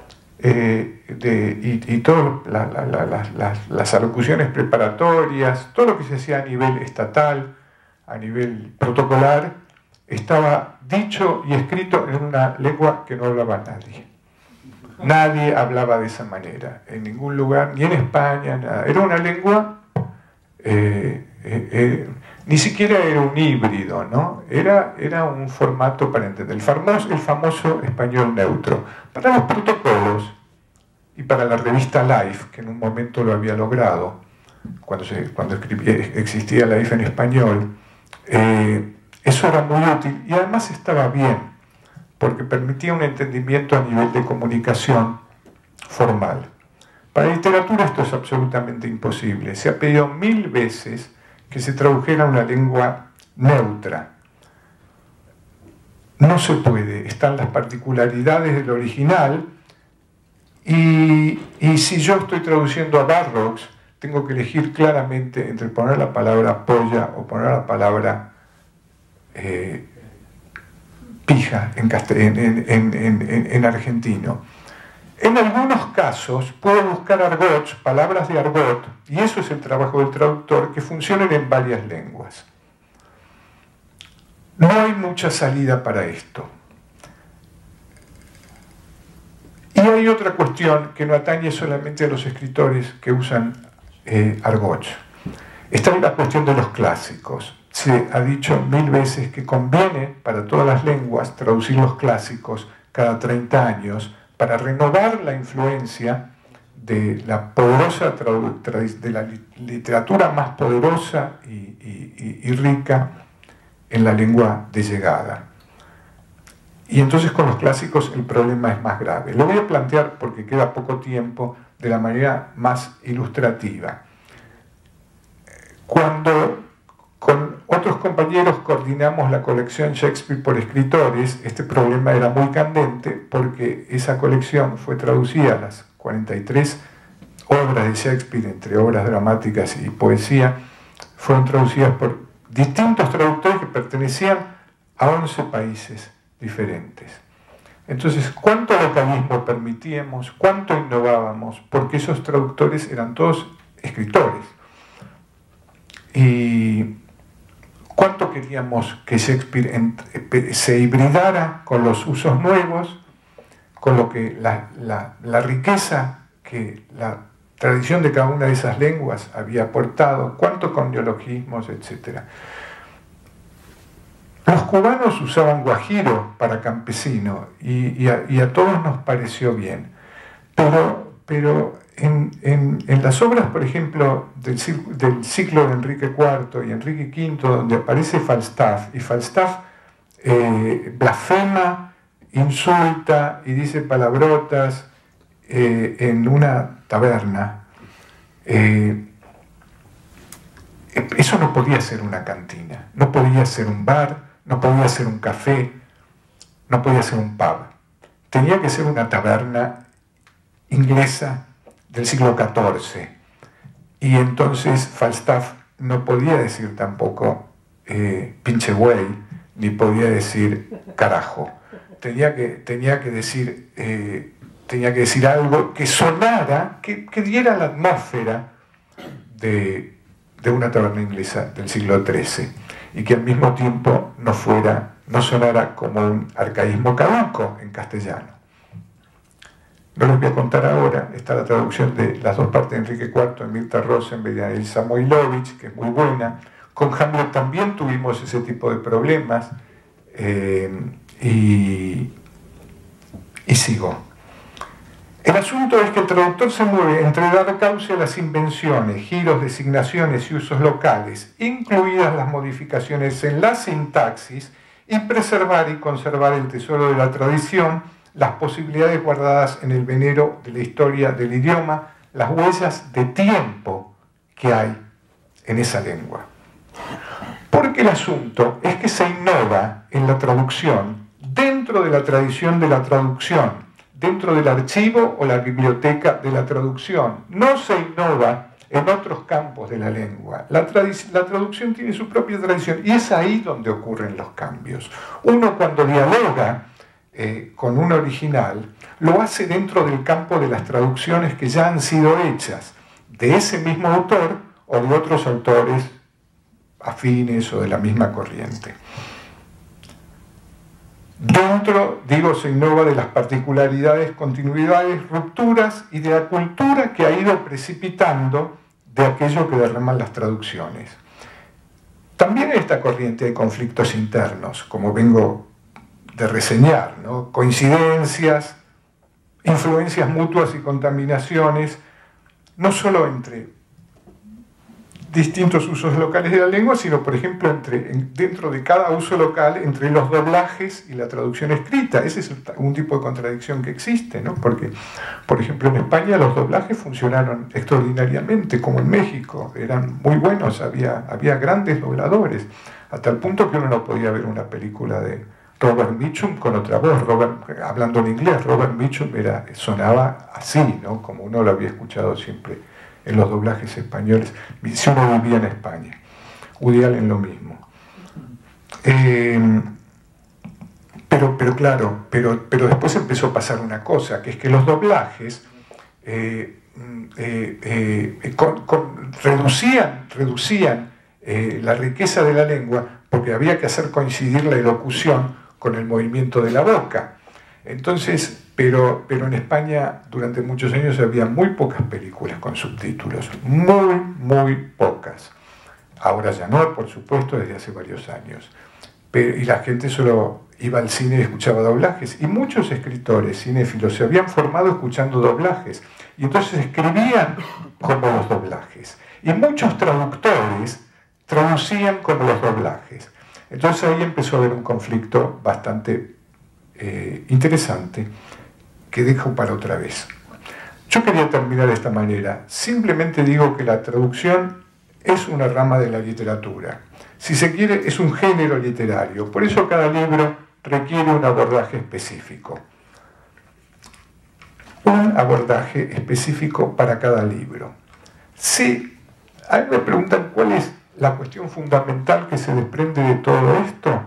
y todas las alocuciones preparatorias, todo lo que se hacía a nivel estatal, a nivel protocolar, estaba dicho y escrito en una lengua que no hablaba nadie. Nadie hablaba de esa manera, en ningún lugar, ni en España, nada. Era una lengua, ni siquiera era un híbrido, ¿no? Era un formato para entender, el famoso español neutro. Para los protocolos y para la revista Life, que en un momento lo había logrado, cuando existía Life en español, eso era muy útil y además estaba bien, porque permitía un entendimiento a nivel de comunicación formal. Para la literatura esto es absolutamente imposible. Se ha pedido 1000 veces que se tradujera una lengua neutra. No se puede, están las particularidades del original y si yo estoy traduciendo a Barrox, tengo que elegir claramente entre poner la palabra polla o poner la palabra pija en argentino. En algunos casos puedo buscar argots, palabras de argot, y eso es el trabajo del traductor, que funcionen en varias lenguas. No hay mucha salida para esto. Y hay otra cuestión que no atañe solamente a los escritores que usan argots. Esta es la cuestión de los clásicos. Se ha dicho 1000 veces que conviene para todas las lenguas traducir los clásicos cada 30 años para renovar la influencia de la poderosa de la literatura más poderosa y rica en la lengua de llegada. Y entonces con los clásicos el problema es más grave. Lo voy a plantear porque queda poco tiempo de la manera más ilustrativa. Cuando con otros compañeros coordinamos la colección Shakespeare por escritores, este problema era muy candente porque esa colección fue traducida, las 43 obras de Shakespeare, entre obras dramáticas y poesía, fueron traducidas por distintos traductores que pertenecían a 11 países diferentes. Entonces, ¿cuánto localismo permitíamos? ¿Cuánto innovábamos? Porque esos traductores eran todos escritores. Y ¿cuánto queríamos que Shakespeare se hibridara con los usos nuevos, con lo que la riqueza que la tradición de cada una de esas lenguas había aportado, cuánto con neologismos, etc.? Los cubanos usaban guajiro para campesino y a todos nos pareció bien, pero en las obras, por ejemplo, del ciclo de Enrique IV y Enrique V, donde aparece Falstaff, y Falstaff blasfema, insulta y dice palabrotas en una taberna, eso no podía ser una cantina, no podía ser un bar, no podía ser un café, no podía ser un pub. Tenía que ser una taberna inglesa del siglo XIV. Y entonces Falstaff no podía decir tampoco pinche güey, ni podía decir carajo. Tenía que decir algo que sonara, que diera la atmósfera de una taberna inglesa del siglo XIII y que al mismo tiempo no sonara como un arcaísmo caduco en castellano. No les voy a contar ahora, está la traducción de las dos partes de Enrique IV en Mirta Rosenberg y Daniel Samoilovich, que es muy buena. Con Hamlet también tuvimos ese tipo de problemas y sigo. El asunto es que el traductor se mueve entre dar cauce a las invenciones, giros, designaciones y usos locales, incluidas las modificaciones en la sintaxis, y preservar y conservar el tesoro de la tradición, las posibilidades guardadas en el venero de la historia del idioma, las huellas de tiempo que hay en esa lengua. Porque el asunto es que se innova en la traducción dentro de la tradición de la traducción, dentro del archivo o la biblioteca de la traducción. No se innova en otros campos de la lengua. La traducción tiene su propia tradición y es ahí donde ocurren los cambios. Uno cuando dialoga con un original, lo hace dentro del campo de las traducciones que ya han sido hechas de ese mismo autor o de otros autores afines o de la misma corriente. Dentro, digo, se innova de las particularidades, continuidades, rupturas y de la cultura que ha ido precipitando de aquello que derraman las traducciones. También en esta corriente hay conflictos internos, como vengo de reseñar, ¿no? Coincidencias, influencias mutuas y contaminaciones, no solo entre distintos usos locales de la lengua, sino, por ejemplo, dentro de cada uso local, entre los doblajes y la traducción escrita. Ese es un tipo de contradicción que existe, ¿no? Porque, por ejemplo, en España los doblajes funcionaron extraordinariamente, como en México. Eran muy buenos, había grandes dobladores, hasta el punto que uno no podía ver una película de Robert Mitchum con otra voz, hablando en inglés. Robert Mitchum sonaba así, ¿no? Como uno lo había escuchado siempre en los doblajes españoles, si uno vivía en España. Woody Allen lo mismo. Pero claro, pero después empezó a pasar una cosa, que es que los doblajes reducían la riqueza de la lengua porque había que hacer coincidir la elocución con el movimiento de la boca. Entonces, pero en España durante muchos años había muy pocas películas con subtítulos, muy pocas. Ahora ya no, por supuesto, desde hace varios años. Y la gente solo iba al cine y escuchaba doblajes. Y muchos escritores cinéfilos se habían formado escuchando doblajes. Y entonces escribían como los doblajes. Y muchos traductores traducían como los doblajes. Entonces ahí empezó a haber un conflicto bastante interesante que dejo para otra vez. Yo quería terminar de esta manera. Simplemente digo que la traducción es una rama de la literatura. Si se quiere, es un género literario. Por eso cada libro requiere un abordaje específico. Un abordaje específico para cada libro. Si a mí me preguntan cuál es la cuestión fundamental que se desprende de todo esto,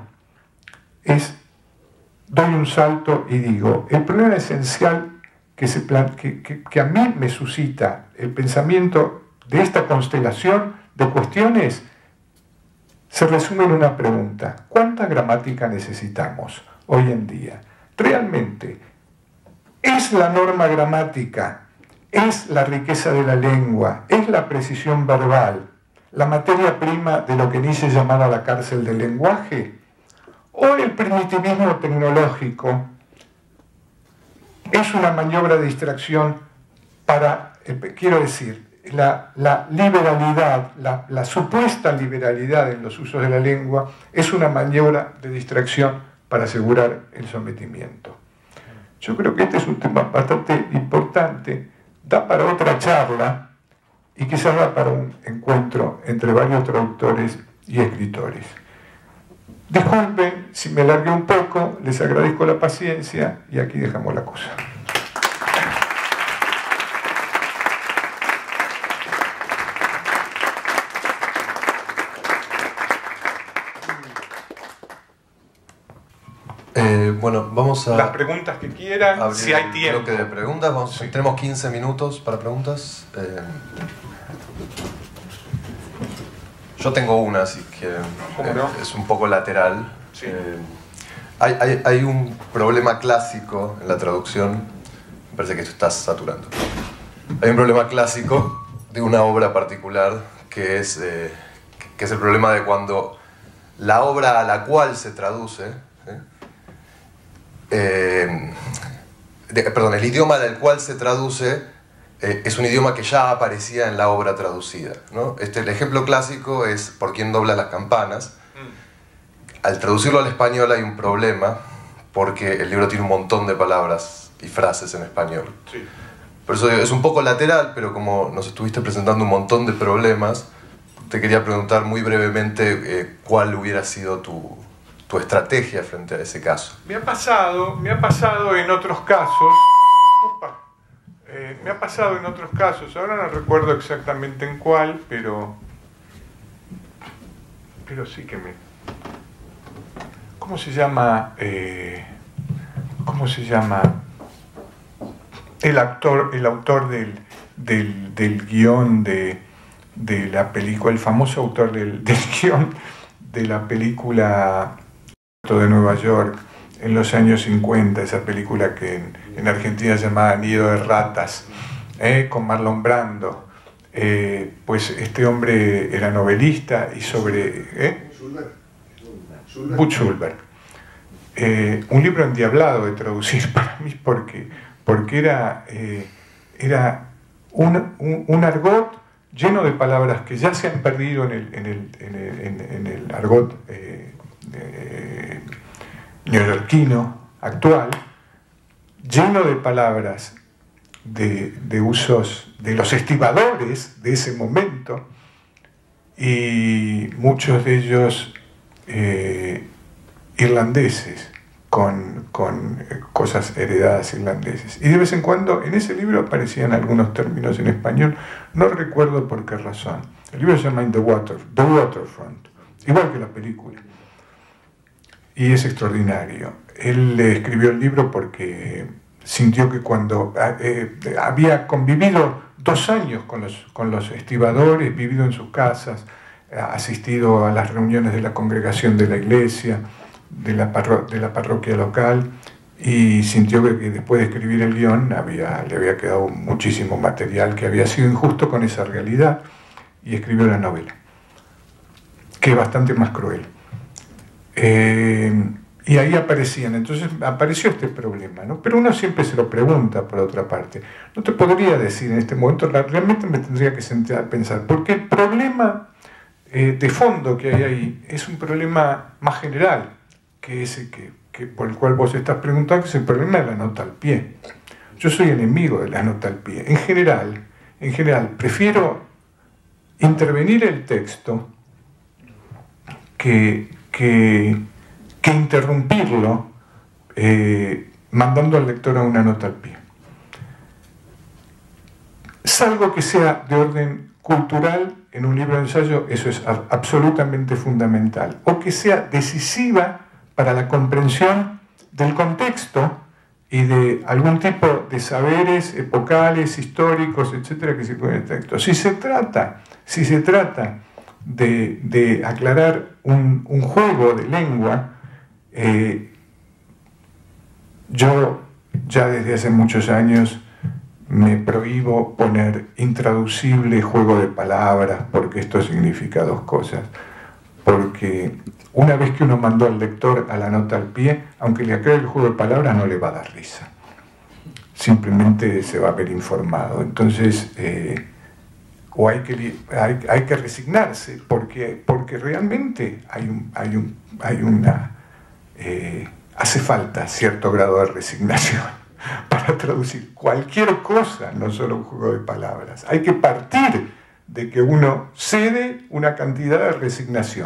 doy un salto y digo, el problema esencial que a mí me suscita el pensamiento de esta constelación de cuestiones se resume en una pregunta: ¿cuánta gramática necesitamos hoy en día? ¿Realmente es la norma gramática, es la riqueza de la lengua, es la precisión verbal, la materia prima de lo que Nietzsche llamaba la cárcel del lenguaje? ¿O el primitivismo tecnológico es una maniobra de distracción para, quiero decir, la liberalidad, la supuesta liberalidad en los usos de la lengua es una maniobra de distracción para asegurar el sometimiento? Yo creo que este es un tema bastante importante, da para otra charla y quizás da para un encuentro entre varios traductores y escritores. Disculpen si me alargué un poco, les agradezco la paciencia y aquí dejamos la cosa. Bueno, vamos a... Las preguntas que quieran, si hay tiempo. Bloque de preguntas. Sí. Tenemos 15 minutos para preguntas. Yo tengo una, así que no? es un poco lateral. Sí. Hay un problema clásico en la traducción, me parece que esto está saturando. Hay un problema clásico de una obra particular que es el problema de cuando la obra a la cual se traduce, el idioma del cual se traduce es un idioma que ya aparecía en la obra traducida, ¿no? El ejemplo clásico es ¿Por quién dobla las campanas?, al traducirlo al español hay un problema, porque el libro tiene un montón de palabras y frases en español. Sí. Por eso es un poco lateral, pero como nos estuviste presentando un montón de problemas, te quería preguntar muy brevemente cuál hubiera sido tu estrategia frente a ese caso. Me ha pasado en otros casos. Me ha pasado en otros casos, ahora no recuerdo exactamente en cuál, pero sí que me... ¿Cómo se llama el autor del guión de la película, el famoso autor del guión de la película de Nueva York en los años 50, esa película que en Argentina se llamaba Nido de Ratas, con Marlon Brando? Pues este hombre era novelista y sobre... Butch Schulberg. Un libro endiablado de traducir para mí porque era un argot lleno de palabras que ya se han perdido en el argot neoyorquino actual, lleno de palabras de usos de los estibadores de ese momento, y muchos de ellos irlandeses, con cosas heredadas irlandeses. Y de vez en cuando en ese libro aparecían algunos términos en español, no recuerdo por qué razón. El libro se llama The Waterfront, igual que la película. Y es extraordinario. Él escribió el libro porque sintió que cuando había convivido 2 años con los estibadores, vivido en sus casas, asistido a las reuniones de la congregación de la iglesia, de la parroquia local, y sintió que después de escribir el guión le había quedado muchísimo material que había sido injusto con esa realidad, y escribió la novela, que es bastante más cruel. Y ahí apareció este problema, ¿no? Pero uno siempre se lo pregunta, por otra parte. No te podría decir en este momento, realmente me tendría que sentar a pensar, porque el problema de fondo que hay ahí es un problema más general que ese que por el cual vos estás preguntando, que es el problema de la nota al pie. Yo soy enemigo de la nota al pie. En general, prefiero intervenir el texto que interrumpirlo mandando al lector a una nota al pie. Salvo que sea de orden cultural en un libro de ensayo, eso es absolutamente fundamental, o que sea decisiva para la comprensión del contexto y de algún tipo de saberes epocales, históricos, etcétera, que circulan en el texto. Si se trata de aclarar un juego de lengua, yo ya desde hace muchos años me prohíbo poner intraducible juego de palabras, porque esto significa 2 cosas. Porque una vez que uno mandó al lector a la nota al pie, aunque le aclare el juego de palabras, no le va a dar risa. Simplemente se va a ver informado. Entonces, o hay que resignarse, porque realmente hace falta cierto grado de resignación para traducir cualquier cosa, no solo un juego de palabras. Hay que partir de que uno cede una cantidad de resignación.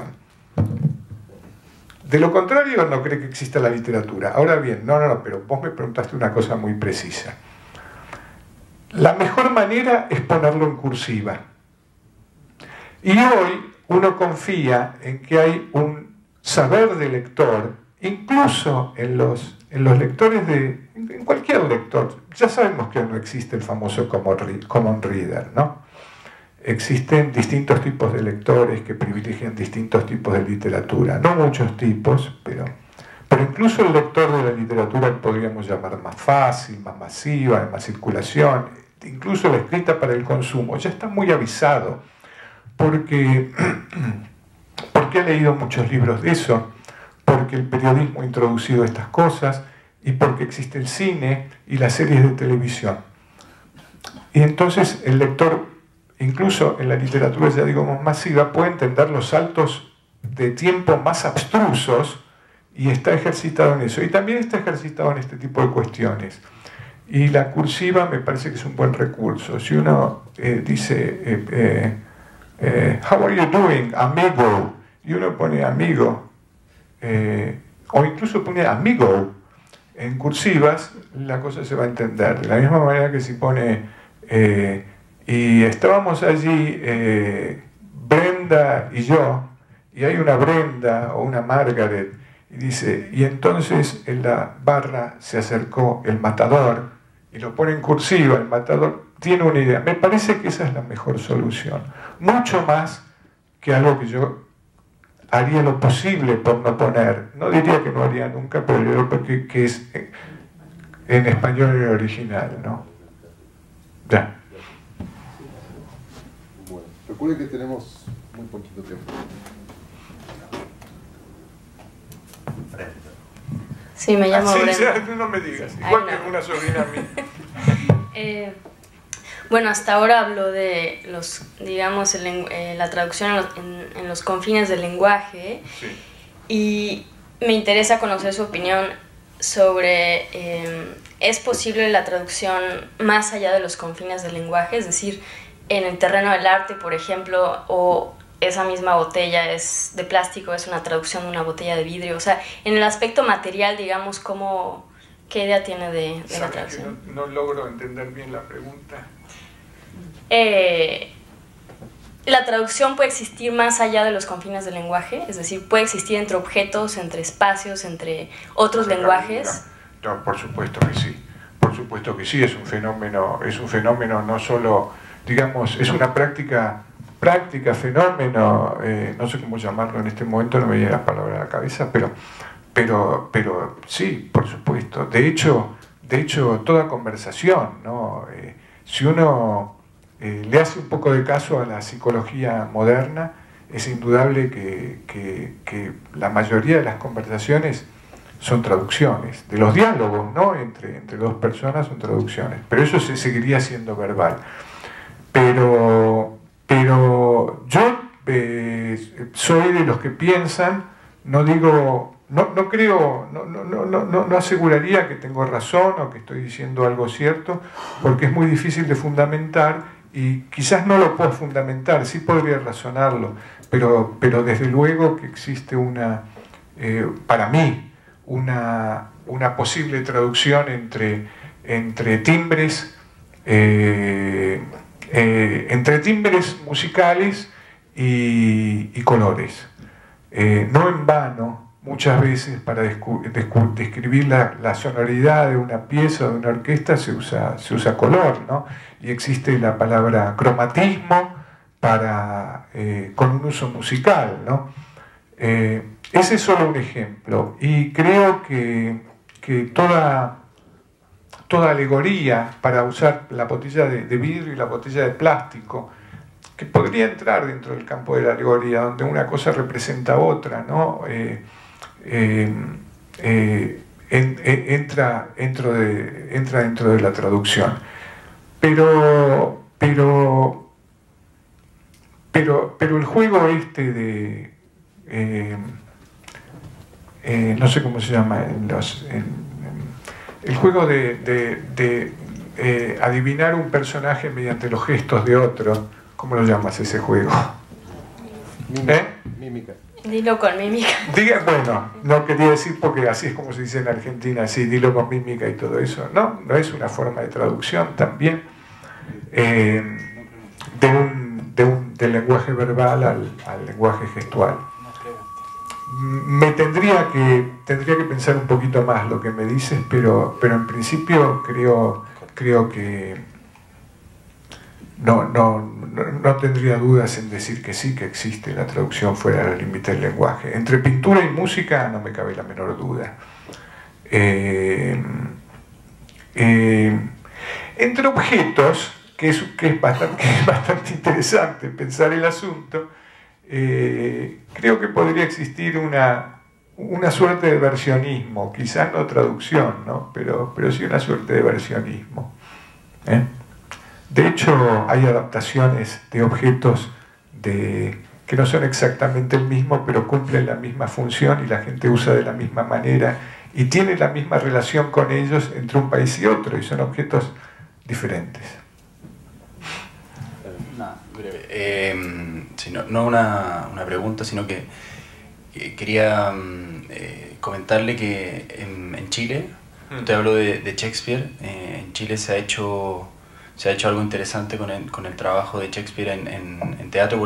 De lo contrario, no cree que exista la literatura. Ahora bien, no, pero vos me preguntaste una cosa muy precisa. La mejor manera es ponerlo en cursiva. Y hoy uno confía en que hay un saber de lector, incluso en los lectores en cualquier lector. Ya sabemos que no existe el famoso common reader, ¿no? Existen distintos tipos de lectores que privilegian distintos tipos de literatura. No muchos tipos, pero incluso el lector de la literatura que podríamos llamar más fácil, más masiva, de más circulación, incluso la escrita para el consumo, ya está muy avisado porque ha leído muchos libros de eso, porque el periodismo ha introducido estas cosas y porque existe el cine y las series de televisión. Y entonces el lector, incluso en la literatura, ya digo, más masiva, puede entender los saltos de tiempo más abstrusos y está ejercitado en eso. Y también está ejercitado en este tipo de cuestiones. Y la cursiva me parece que es un buen recurso. Si uno dice, how are you doing, amigo? Y uno pone amigo, o incluso pone amigo en cursivas, la cosa se va a entender. De la misma manera que si pone, y estábamos allí, Brenda y yo, y hay una Brenda o una Margaret, y dice, y entonces en la barra se acercó el matador, y lo pone en cursiva, el matador tiene una idea. Me parece que esa es la mejor solución. Mucho más que algo que yo haría lo posible por no poner. No diría que no haría nunca, pero yo creo que es en español en el original, ¿no? Ya. Bueno, recuerden que tenemos muy poquito tiempo. Sí, me llamo Brenda. Sí, no me digas. Igual que una sobrina mía. Bueno, hasta ahora hablo de los, digamos, la traducción en los confines del lenguaje. Sí. Y me interesa conocer su opinión sobre ¿es posible la traducción más allá de los confines del lenguaje? Es decir, en el terreno del arte, por ejemplo, o esa misma botella es de plástico, es una traducción de una botella de vidrio. O sea, en el aspecto material, digamos, ¿qué idea tiene de la traducción? No logro entender bien la pregunta. ¿La traducción puede existir más allá de los confines del lenguaje? Es decir, ¿puede existir entre objetos, entre espacios, entre otros lenguajes? No, por supuesto que sí. Por supuesto que sí, es un fenómeno no solo, digamos, es una práctica, fenómeno, no sé cómo llamarlo en este momento, no me viene la palabra a la cabeza, pero sí, por supuesto. De hecho toda conversación, ¿no? Si uno le hace un poco de caso a la psicología moderna, es indudable que la mayoría de las conversaciones son traducciones. De los diálogos, ¿no? entre dos personas son traducciones. Pero eso se seguiría siendo verbal. Pero yo soy de los que piensan, no creo, no aseguraría que tengo razón o que estoy diciendo algo cierto, porque es muy difícil de fundamentar y quizás no lo puedo fundamentar, sí podría razonarlo, pero desde luego que existe para mí, una posible traducción entre timbres, musicales y colores. No en vano, muchas veces para describir la sonoridad de una pieza o de una orquesta se usa color, ¿no? Y existe la palabra cromatismo con un uso musical, ¿no? Ese es solo un ejemplo, y creo que toda alegoría para usar la botella de vidrio y la botella de plástico, que podría entrar dentro del campo de la alegoría, donde una cosa representa a otra, ¿no? Entra dentro de la traducción. Pero el juego no sé cómo se llama, el juego de adivinar un personaje mediante los gestos de otro, ¿cómo lo llamas ese juego? Mímica. Dilo con mímica. Bueno, no quería decir porque así es como se dice en Argentina, sí, dilo con mímica y todo eso. No es una forma de traducción también del lenguaje verbal al lenguaje gestual. Tendría que pensar un poquito más lo que me dices, pero en principio creo que no tendría dudas en decir que sí, que existe la traducción fuera del límite del lenguaje. Entre pintura y música no me cabe la menor duda. Entre objetos, que es bastante interesante pensar el asunto, creo que podría existir una suerte de versionismo, quizás no traducción, ¿no? pero sí una suerte de versionismo. De hecho, hay adaptaciones de objetos de que no son exactamente el mismo, pero cumplen la misma función y la gente usa de la misma manera y tiene la misma relación con ellos entre un país y otro, y son objetos diferentes. Breve. Sí, no una pregunta, sino que quería comentarle que en Chile, usted habló de Shakespeare, en Chile se ha hecho algo interesante con el trabajo de Shakespeare en teatro,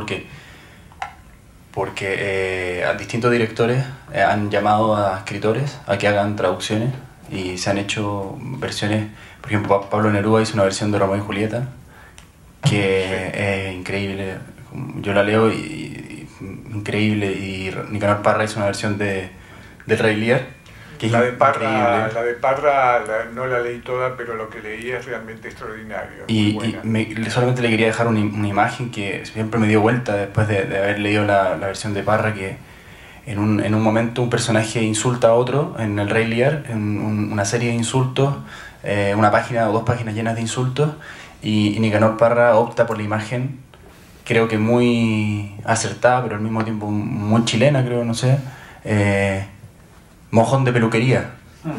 porque a distintos directores han llamado a escritores a que hagan traducciones y se han hecho versiones. Por ejemplo, Pablo Neruda hizo una versión de Romeo y Julieta que es increíble, yo la leo y increíble, y Nicanor Parra hizo una versión del Rey Lear que es increíble. La de Parra no la leí toda, pero lo que leí es realmente extraordinario. Solamente le quería dejar una imagen que siempre me dio vuelta después de haber leído la versión de Parra, que en un momento un personaje insulta a otro en el Rey Lear, en una serie de insultos, una página o 2 páginas llenas de insultos, y Nicanor Parra opta por la imagen, creo que muy acertada, pero al mismo tiempo muy chilena, creo, no sé, mojón de peluquería.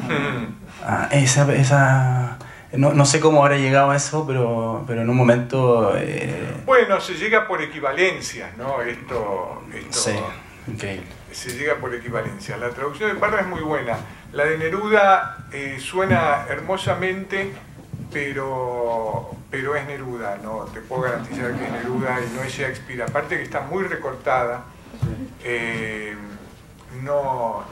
No sé cómo habrá llegado a eso, pero en un momento... Bueno, se llega por equivalencias, ¿no? Esto sí, increíble. Se llega por equivalencias. La traducción de Parra es muy buena. La de Neruda suena hermosamente, pero es Neruda, ¿no? Te puedo garantizar que es Neruda y no es Shakespeare. Aparte que está muy recortada, no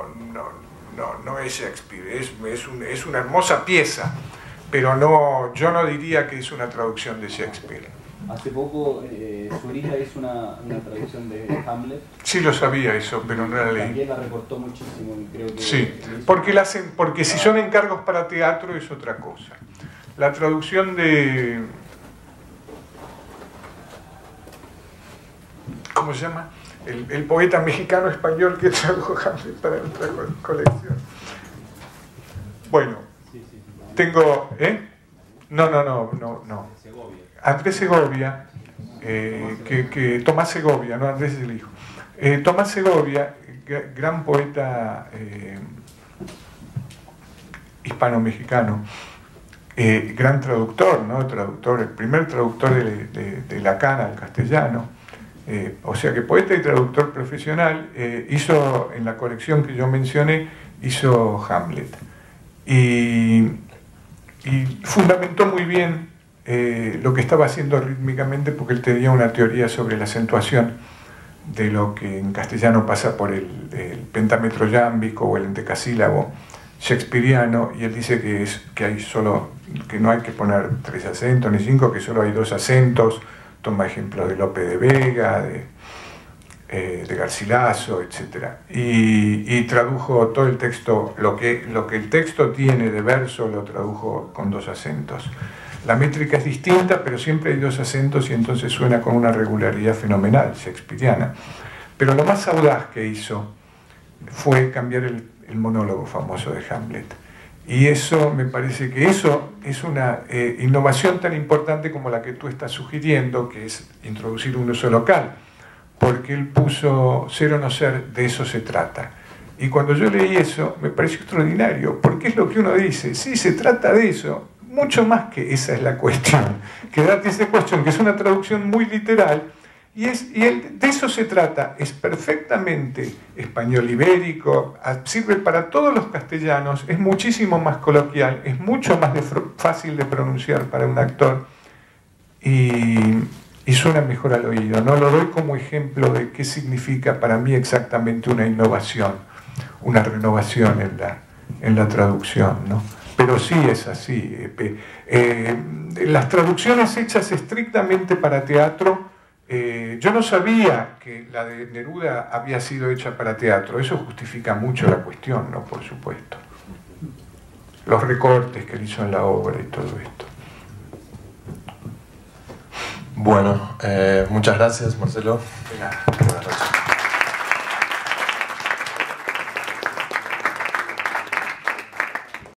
es Shakespeare. Es una hermosa pieza, pero yo no diría que es una traducción de Shakespeare. Hace poco Zurita hizo una traducción de Hamlet. Sí lo sabía eso, pero no la leí. También la recortó muchísimo y creo que... Sí, porque si son encargos para teatro es otra cosa. La traducción de... ¿Cómo se llama? El poeta mexicano-español que tradujo Hamlet para nuestra colección. Bueno, tengo... No. Andrés Segovia, Tomás Segovia, no, Andrés es el hijo. Tomás Segovia, gran poeta hispano-mexicano, gran traductor, ¿no? El primer traductor de Lacan al castellano, o sea que poeta y traductor profesional, hizo, en la colección que yo mencioné, hizo Hamlet. Y fundamentó muy bien lo que estaba haciendo rítmicamente, porque él tenía una teoría sobre la acentuación de lo que en castellano pasa por el pentámetro yámbico o el endecasílabo shakespeariano, y él dice que no hay que poner 3 acentos ni 5, que solo hay 2 acentos. Toma ejemplos de Lope de Vega, de Garcilaso, etc. Y tradujo todo el texto, lo que el texto tiene de verso lo tradujo con 2 acentos. La métrica es distinta, pero siempre hay 2 acentos y entonces suena con una regularidad fenomenal, shakespeariana. Pero lo más audaz que hizo fue cambiar el monólogo famoso de Hamlet. Y eso, me parece que eso es una innovación tan importante como la que tú estás sugiriendo, que es introducir un uso local, porque él puso ser o no ser, de eso se trata. Y cuando yo leí eso, me pareció extraordinario, porque es lo que uno dice, sí, se trata de eso, mucho más que esa es la cuestión, que esa cuestión, que es una traducción muy literal, de eso se trata, es perfectamente español ibérico, sirve para todos los castellanos, es muchísimo más coloquial, es mucho más fácil de pronunciar para un actor y suena mejor al oído. No lo doy como ejemplo de qué significa para mí exactamente una innovación, una renovación en la traducción, ¿no? Pero sí es así. Las traducciones hechas estrictamente para teatro, yo no sabía que la de Neruda había sido hecha para teatro. Eso justifica mucho la cuestión, ¿no? Por supuesto. Los recortes que él hizo en la obra y todo esto. Bueno, muchas gracias, Marcelo. De nada. Buenas noches.